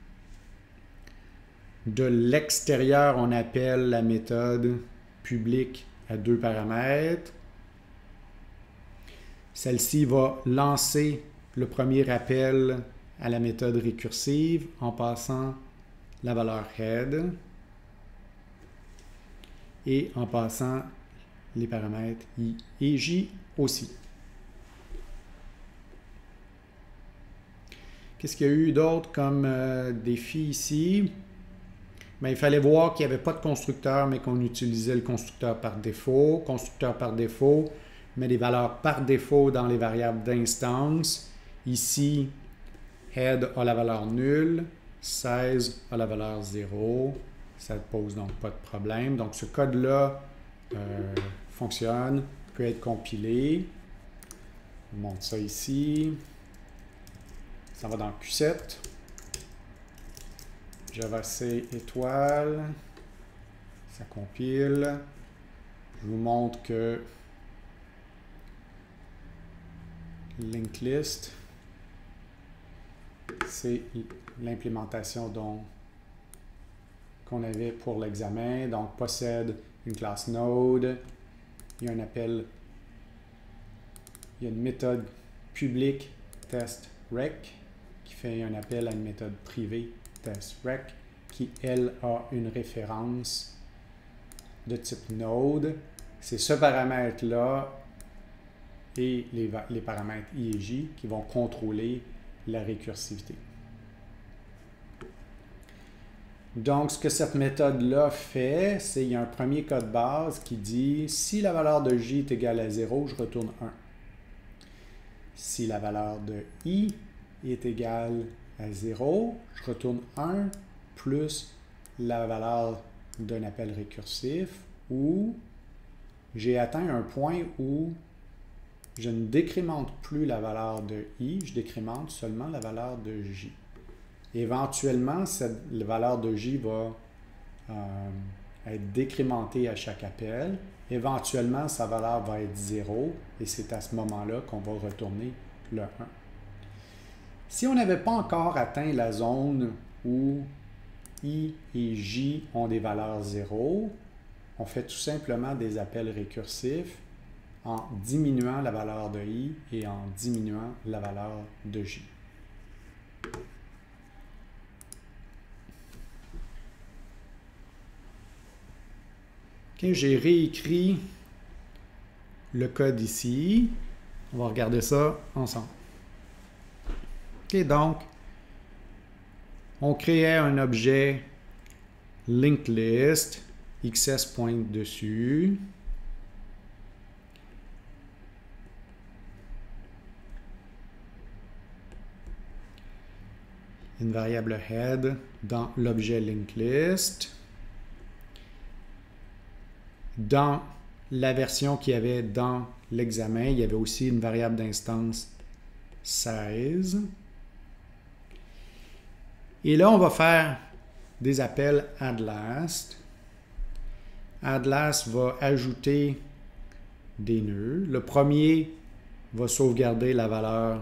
De l'extérieur, on appelle la méthode publique à deux paramètres. Celle-ci va lancer le premier appel à la méthode récursive en passant la valeur head et en passant les paramètres i et j aussi. Qu'est-ce qu'il y a eu d'autre comme euh, défi ici? Bien, il fallait voir qu'il n'y avait pas de constructeur, mais qu'on utilisait le constructeur par défaut. Constructeur par défaut met des valeurs par défaut dans les variables d'instance. Ici, head a la valeur nulle, seize a la valeur zéro. Ça ne pose donc pas de problème. Donc, ce code-là euh, fonctionne, peut être compilé. Je montre ça ici. Ça va dans Q sept. Java C étoile. Ça compile. Je vous montre que linked list, c'est l'implémentation qu'on avait pour l'examen. Donc, possède une classe node. Il y a un appel, il y a une méthode publique test rec qui fait un appel à une méthode privée test rec qui, elle, a une référence de type node. C'est ce paramètre-là et les, les paramètres i et j qui vont contrôler la récursivité. Donc, ce que cette méthode-là fait, c'est qu'il y a un premier code base qui dit si la valeur de j est égale à zéro, je retourne un. Si la valeur de i est égale à zéro, je retourne un plus la valeur d'un appel récursif où j'ai atteint un point où je ne décrémente plus la valeur de i, je décrémente seulement la valeur de j. Éventuellement, cette la valeur de j va euh, être décrémentée à chaque appel. Éventuellement, sa valeur va être zéro et c'est à ce moment-là qu'on va retourner le un. Si on n'avait pas encore atteint la zone où i et j ont des valeurs zéro, on fait tout simplement des appels récursifs en diminuant la valeur de i et en diminuant la valeur de j. Okay, j'ai réécrit le code ici. On va regarder ça ensemble. Okay, donc, on créait un objet linked list, xs pointe dessus. Une variable head dans l'objet linked list. Dans la version qu'il y avait dans l'examen, il y avait aussi une variable d'instance size. Et là, on va faire des appels addLast. addLast va ajouter des nœuds. Le premier va sauvegarder la valeur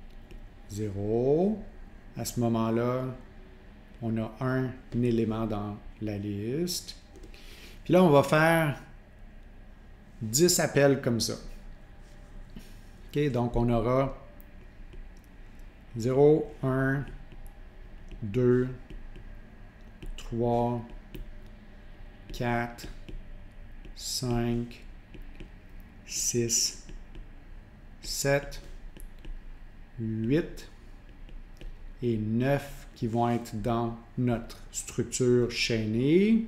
zéro. À ce moment-là, on a un élément dans la liste. Puis là, on va faire dix appels comme ça. OK, donc on aura zéro, un, deux, trois, quatre, cinq, six, sept, huit et neuf qui vont être dans notre structure chaînée.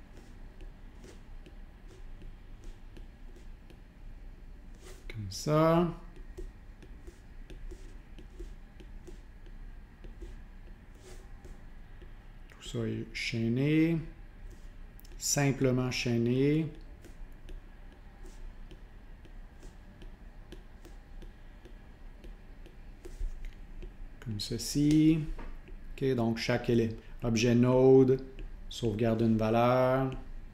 Comme ça. Tout ça est chaîné. Simplement chaîné. Comme ceci. OK, donc chaque objet node sauvegarde une valeur.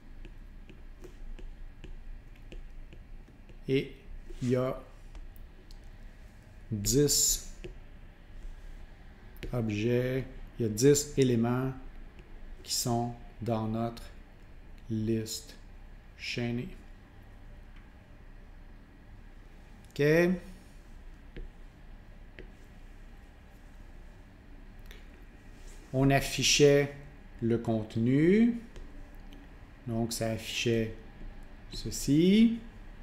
Et il y a dix objets, il y a dix éléments qui sont dans notre liste chaînée. OK. On affichait le contenu. Donc, ça affichait ceci.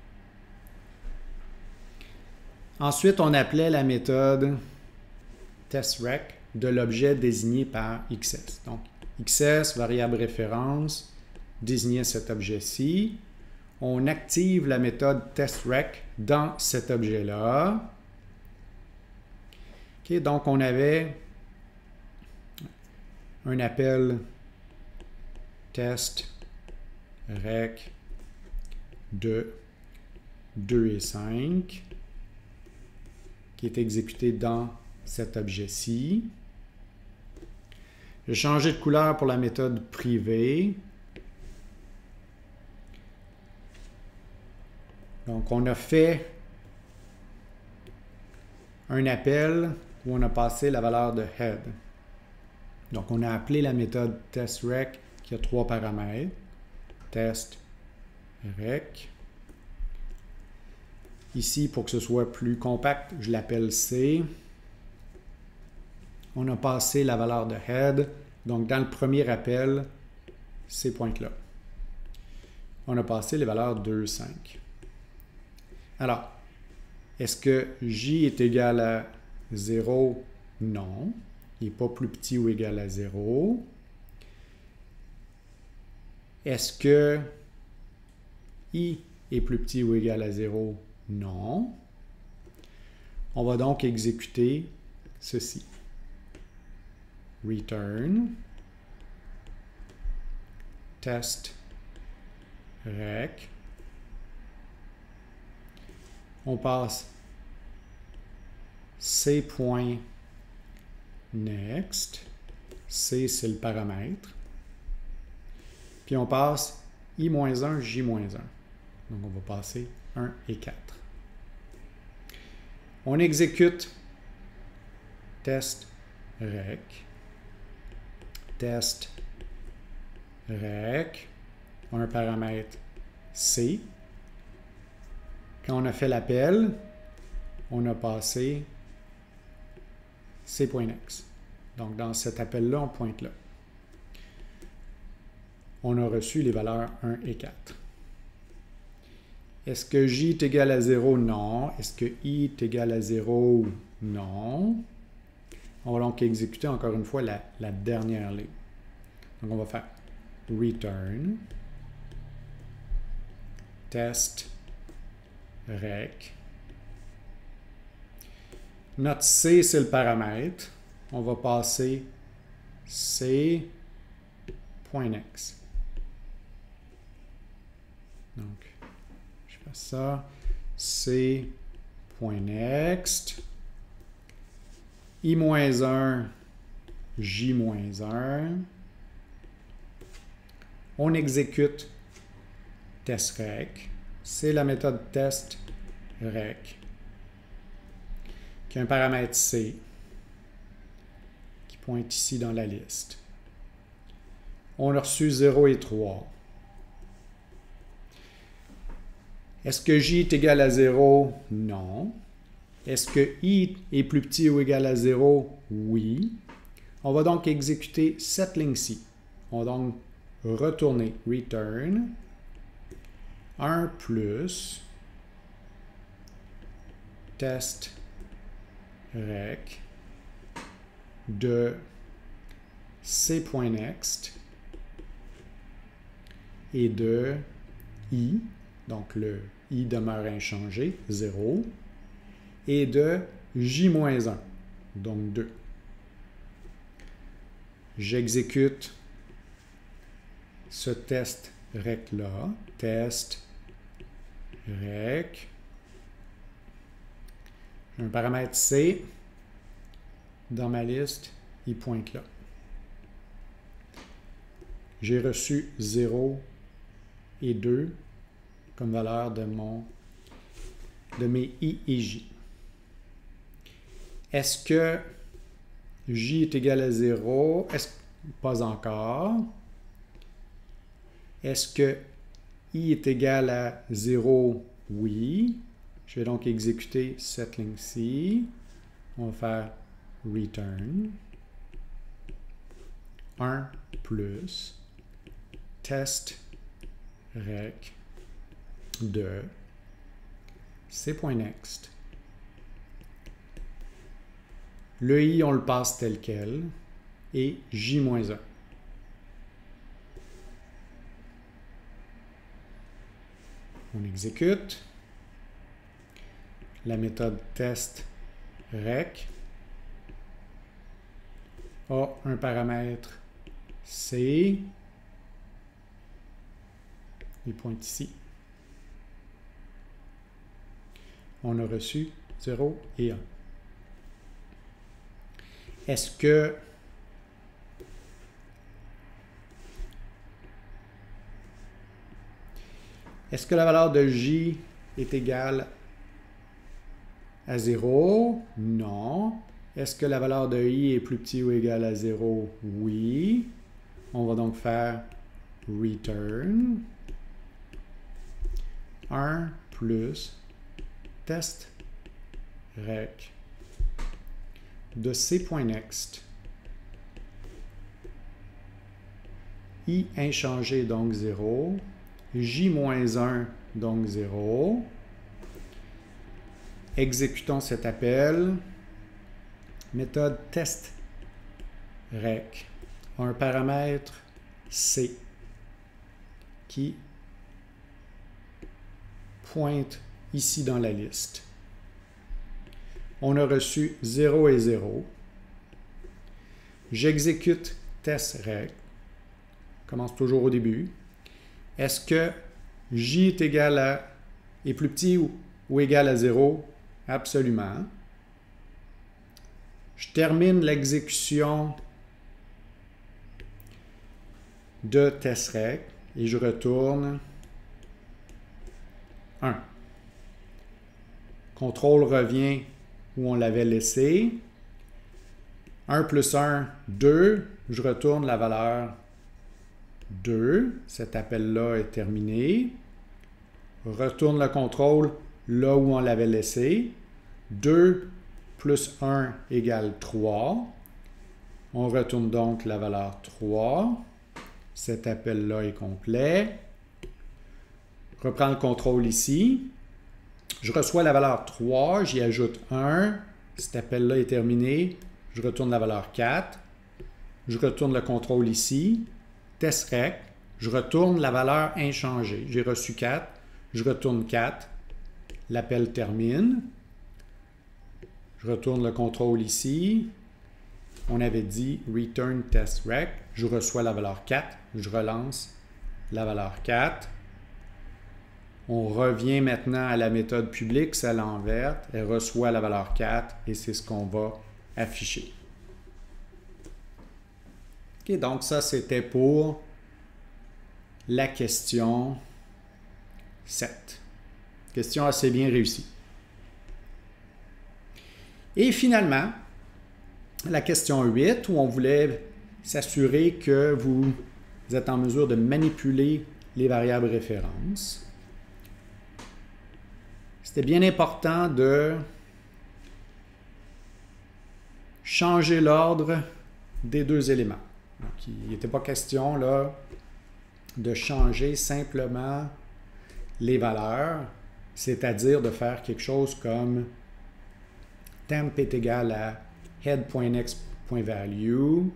Ensuite, on appelait la méthode testRec de l'objet désigné par X S. Donc, X S, variable référence, désignait cet objet-ci. On active la méthode testRec dans cet objet-là. OK, donc, on avait un appel test rec de deux et cinq qui est exécuté dans cet objet-ci. J'ai changé de couleur pour la méthode privée. Donc, on a fait un appel où on a passé la valeur de head. Donc, on a appelé la méthode testRec qui a trois paramètres. TestRec. Ici, pour que ce soit plus compact, je l'appelle C. On a passé la valeur de head. Donc, dans le premier appel, ces points-là. On a passé les valeurs deux, cinq. Alors, est-ce que J est égal à zéro? Non. Il n'est pas plus petit ou égal à zéro. Est-ce que I est plus petit ou égal à zéro? Non. On va donc exécuter ceci. Return test rec. On passe C.next. C, c'est le paramètre. Puis on passe I moins un, J moins un. Donc on va passer un et quatre. On exécute test rec. Test rec. On a un paramètre C. Quand on a fait l'appel, on a passé C.next. Donc, dans cet appel-là, on pointe là. On a reçu les valeurs un et quatre. Est-ce que J est égal à zéro? Non. Est-ce que I est égal à zéro? Non. On va donc exécuter encore une fois la, la dernière ligne. Donc, on va faire return test rec. Notre C, c'est le paramètre. On va passer C.next. Donc, je fais ça. C.next. I moins un, J moins un. On exécute testRec. C'est la méthode testRec qui a un paramètre C qui pointe ici dans la liste. On a reçu zéro et trois. Est-ce que J est égal à zéro? Non. Est-ce que I est plus petit ou égal à zéro? Oui. On va donc exécuter cette ligne-ci. On va donc retourner return un plus test rec de C.next et de I, donc le I demeure inchangé, zéro, et de J moins un, donc deux. J'exécute ce test rec-là, test rec. J'ai un paramètre C. Dans ma liste, il pointe là. J'ai reçu zéro et deux comme valeur de, mon, de mes I et J. Est-ce que J est égal à zéro? Est-ce pas encore? Est-ce que I est égal à zéro? Oui. Je vais donc exécuter cette ligne-ci. On va faire return. un plus test rec de c.next. Le I, on le passe tel quel. Et J moins un. On exécute. La méthode test rec a un paramètre C. Il pointe ici. On a reçu zéro et un. Est-ce que Est-ce que la valeur de J est égale à zéro? Non. Est-ce que la valeur de I est plus petit ou égal à zéro? Oui. On va donc faire return un plus test rec de c.next. I inchangé donc zéro. J moins un donc zéro. Exécutons cet appel. Méthode test rec a un paramètre C qui pointe ici dans la liste. On a reçu zéro et zéro. J'exécute test rec. Commence toujours au début. Est-ce que J est égal à est plus petit ou, ou égal à zéro? Absolument. Je termine l'exécution de test-rec et je retourne un. Contrôle revient où on l'avait laissé. un plus un, deux. Je retourne la valeur deux. Cet appel-là est terminé. Retourne le contrôle là où on l'avait laissé. deux plus un égale trois. On retourne donc la valeur trois. Cet appel-là est complet. Je reprends le contrôle ici. Je reçois la valeur trois, j'y ajoute un. Cet appel-là est terminé. Je retourne la valeur quatre. Je retourne le contrôle ici. Test rec. Je retourne la valeur inchangée. J'ai reçu quatre. Je retourne quatre. L'appel termine. Je retourne le contrôle ici. On avait dit return test rec. Je reçois la valeur quatre. Je relance la valeur quatre. On revient maintenant à la méthode publique, celle en verte. Elle reçoit la valeur quatre et c'est ce qu'on va afficher. OK, donc ça, c'était pour la question sept. Question assez bien réussie. Et finalement, la question huit, où on voulait s'assurer que vous êtes en mesure de manipuler les variables références. C'était bien important de changer l'ordre des deux éléments. Donc, il n'était pas question là, de changer simplement les valeurs, c'est-à-dire de faire quelque chose comme temp est égal à head.next.value,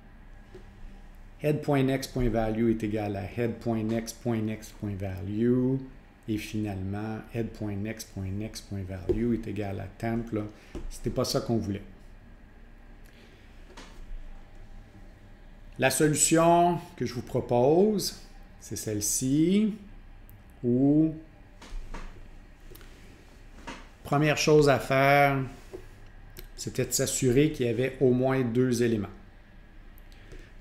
head.next.value est égal à head.next.next.value, et finalement, head.next.next.value est égal à temp. Ce n'était pas ça qu'on voulait. La solution que je vous propose, c'est celle-ci, où première chose à faire, c'était de s'assurer qu'il y avait au moins deux éléments.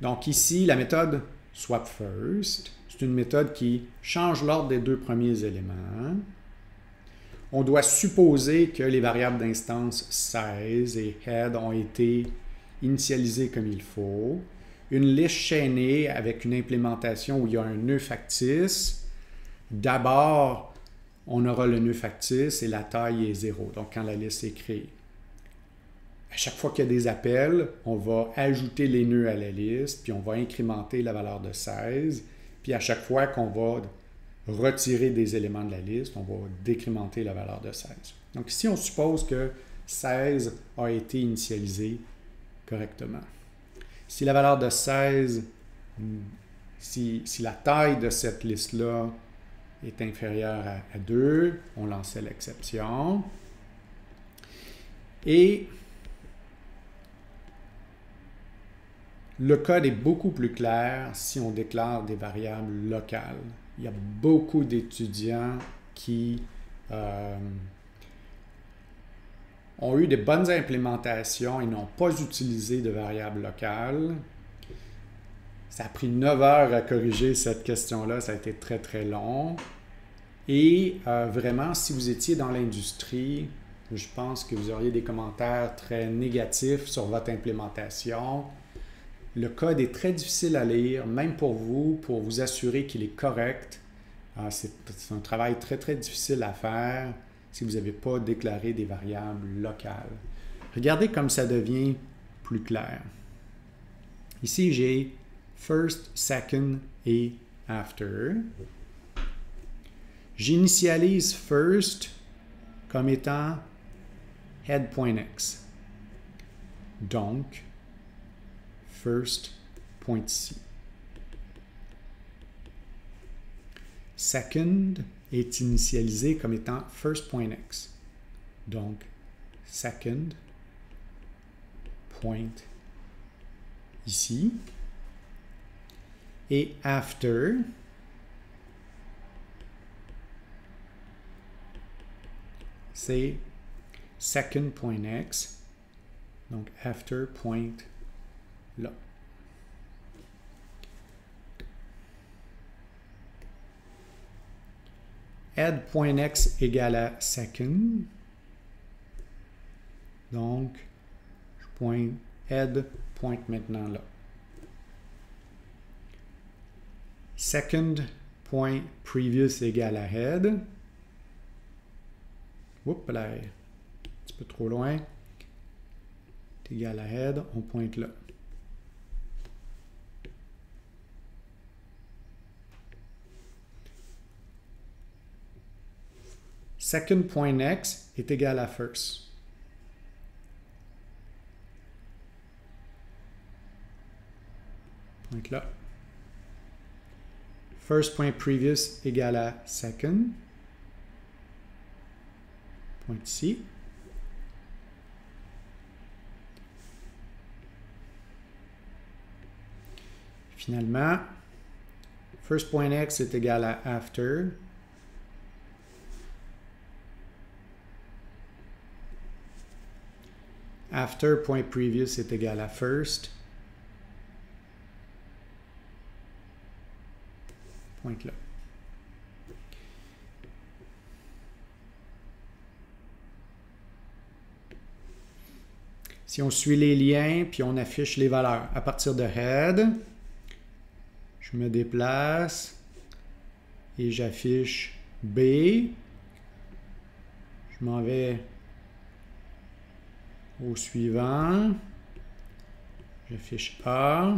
Donc ici, la méthode swapFirst, c'est une méthode qui change l'ordre des deux premiers éléments. On doit supposer que les variables d'instance seize et head ont été initialisées comme il faut. Une liste chaînée avec une implémentation où il y a un nœud factice. D'abord, on aura le nœud factice et la taille est zéro, donc quand la liste est créée. À chaque fois qu'il y a des appels, on va ajouter les nœuds à la liste, puis on va incrémenter la valeur de seize. Puis à chaque fois qu'on va retirer des éléments de la liste, on va décrémenter la valeur de seize. Donc ici, on suppose que seize a été initialisé correctement. Si la valeur de seize, si, si la taille de cette liste-là est inférieure à, à deux, on lançait l'exception. Et le code est beaucoup plus clair si on déclare des variables locales. Il y a beaucoup d'étudiants qui euh, ont eu de bonnes implémentations et n'ont pas utilisé de variables locales. Ça a pris neuf heures à corriger cette question-là, ça a été très très long. Et euh, vraiment, si vous étiez dans l'industrie, je pense que vous auriez des commentaires très négatifs sur votre implémentation. Le code est très difficile à lire, même pour vous, pour vous assurer qu'il est correct. Euh, c'est un travail très très difficile à faire si vous n'avez pas déclaré des variables locales. Regardez comme ça devient plus clair. Ici, j'ai first, second et after. J'initialise first comme étant head.x. Donc, first point ici. Second est initialisé comme étant first.x. Donc, second point ici. Et after, c'est second.x. Donc, after point là. Head.x égale à second. Donc, je pointe head pointe maintenant là. Second point previous égale à head. Oups, là, un petit peu trop loin. C'est égal à head, on pointe là. Second.x est égal à first. Pointe là. First.previous égale à second. Pointe ici. Finalement, first.x est égal à after. After.previous est égal à first. Pointe là. Si on suit les liens, puis on affiche les valeurs. À partir de head, je me déplace et j'affiche B. Je m'en vais au suivant. J'affiche A.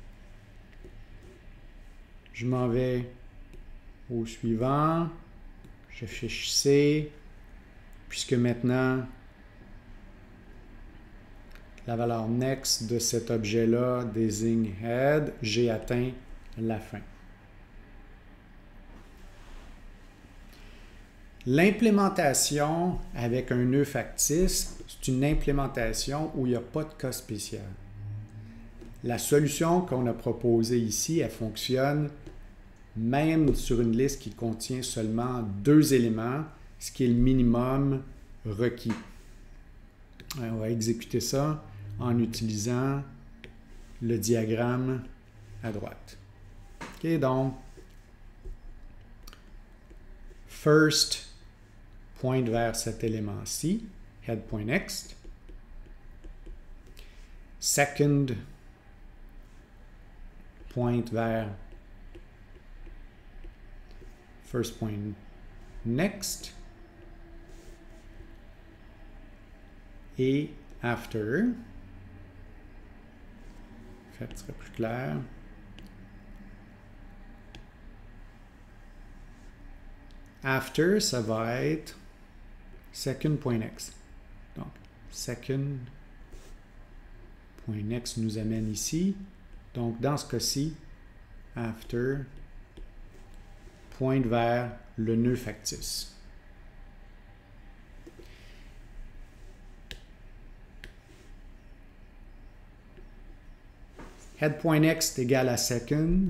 Je m'en vais au suivant. J'affiche C. Puisque maintenant, la valeur next de cet objet-là désigne head, j'ai atteint la fin. L'implémentation avec un nœud factice, c'est une implémentation où il n'y a pas de cas spécial. La solution qu'on a proposée ici, elle fonctionne même sur une liste qui contient seulement deux éléments, ce qui est le minimum requis. On va exécuter ça en utilisant le diagramme à droite. OK, donc, first pointe vers cet élément-ci, head point next. Second pointe vers first point next. Et after, en fait, ce serait plus clair. After, ça va être second point next. Donc, second point next nous amène ici. Donc, dans ce cas-ci, after pointe vers le nœud factice. Head point next égale à second.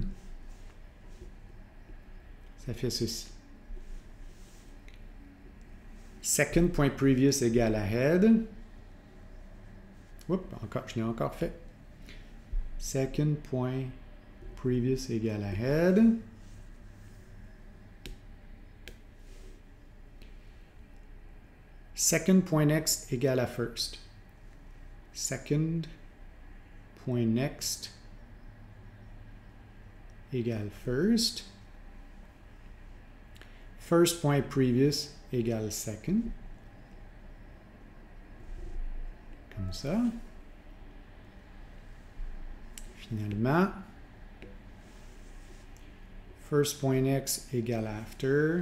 Ça fait ceci. Second point previous égale à head. Oups, encore, je l'ai encore fait. Second point previous égale à head. Second point next égale à first. Second point next égale first. First point previous égale second. Comme ça. Finalement, first point next égale after.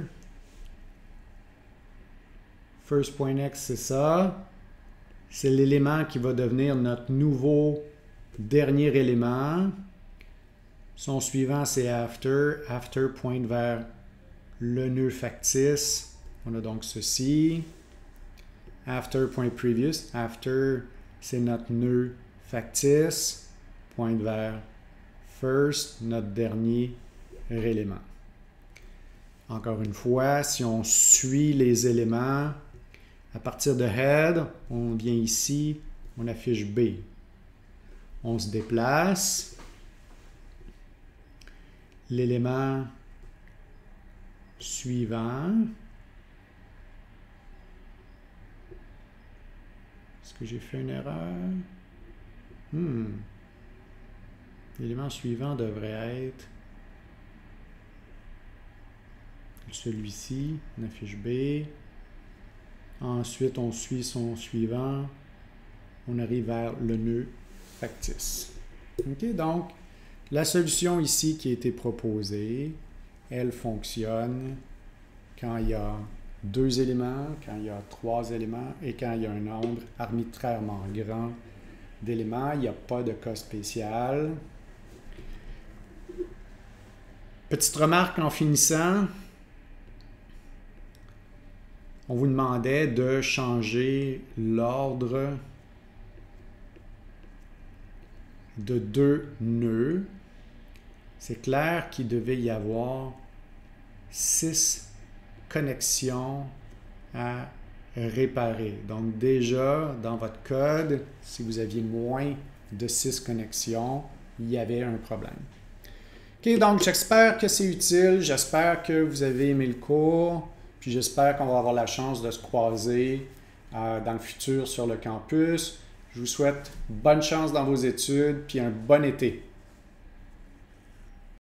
First point next, c'est ça. C'est l'élément qui va devenir notre nouveau dernier élément. Son suivant, c'est after. After pointe vers le nœud factice. On a donc ceci. After point previous. After, c'est notre nœud factice. Pointe vers first, notre dernier élément. Encore une fois, si on suit les éléments, à partir de head, on vient ici, on affiche B. On se déplace. L'élément suivant. Est-ce que j'ai fait une erreur? Hmm. L'élément suivant devrait être celui-ci. On affiche B. Ensuite, on suit son suivant. On arrive vers le nœud factice. OK, donc, la solution ici qui a été proposée, elle fonctionne quand il y a deux éléments, quand il y a trois éléments et quand il y a un nombre arbitrairement grand d'éléments. Il n'y a pas de cas spécial. Petite remarque en finissant. On vous demandait de changer l'ordre de deux nœuds. C'est clair qu'il devait y avoir six connexions à réparer. Donc déjà, dans votre code, si vous aviez moins de six connexions, il y avait un problème. OK, donc j'espère que c'est utile. J'espère que vous avez aimé le cours. Puis j'espère qu'on va avoir la chance de se croiser euh, dans le futur sur le campus. Je vous souhaite bonne chance dans vos études, puis un bon été.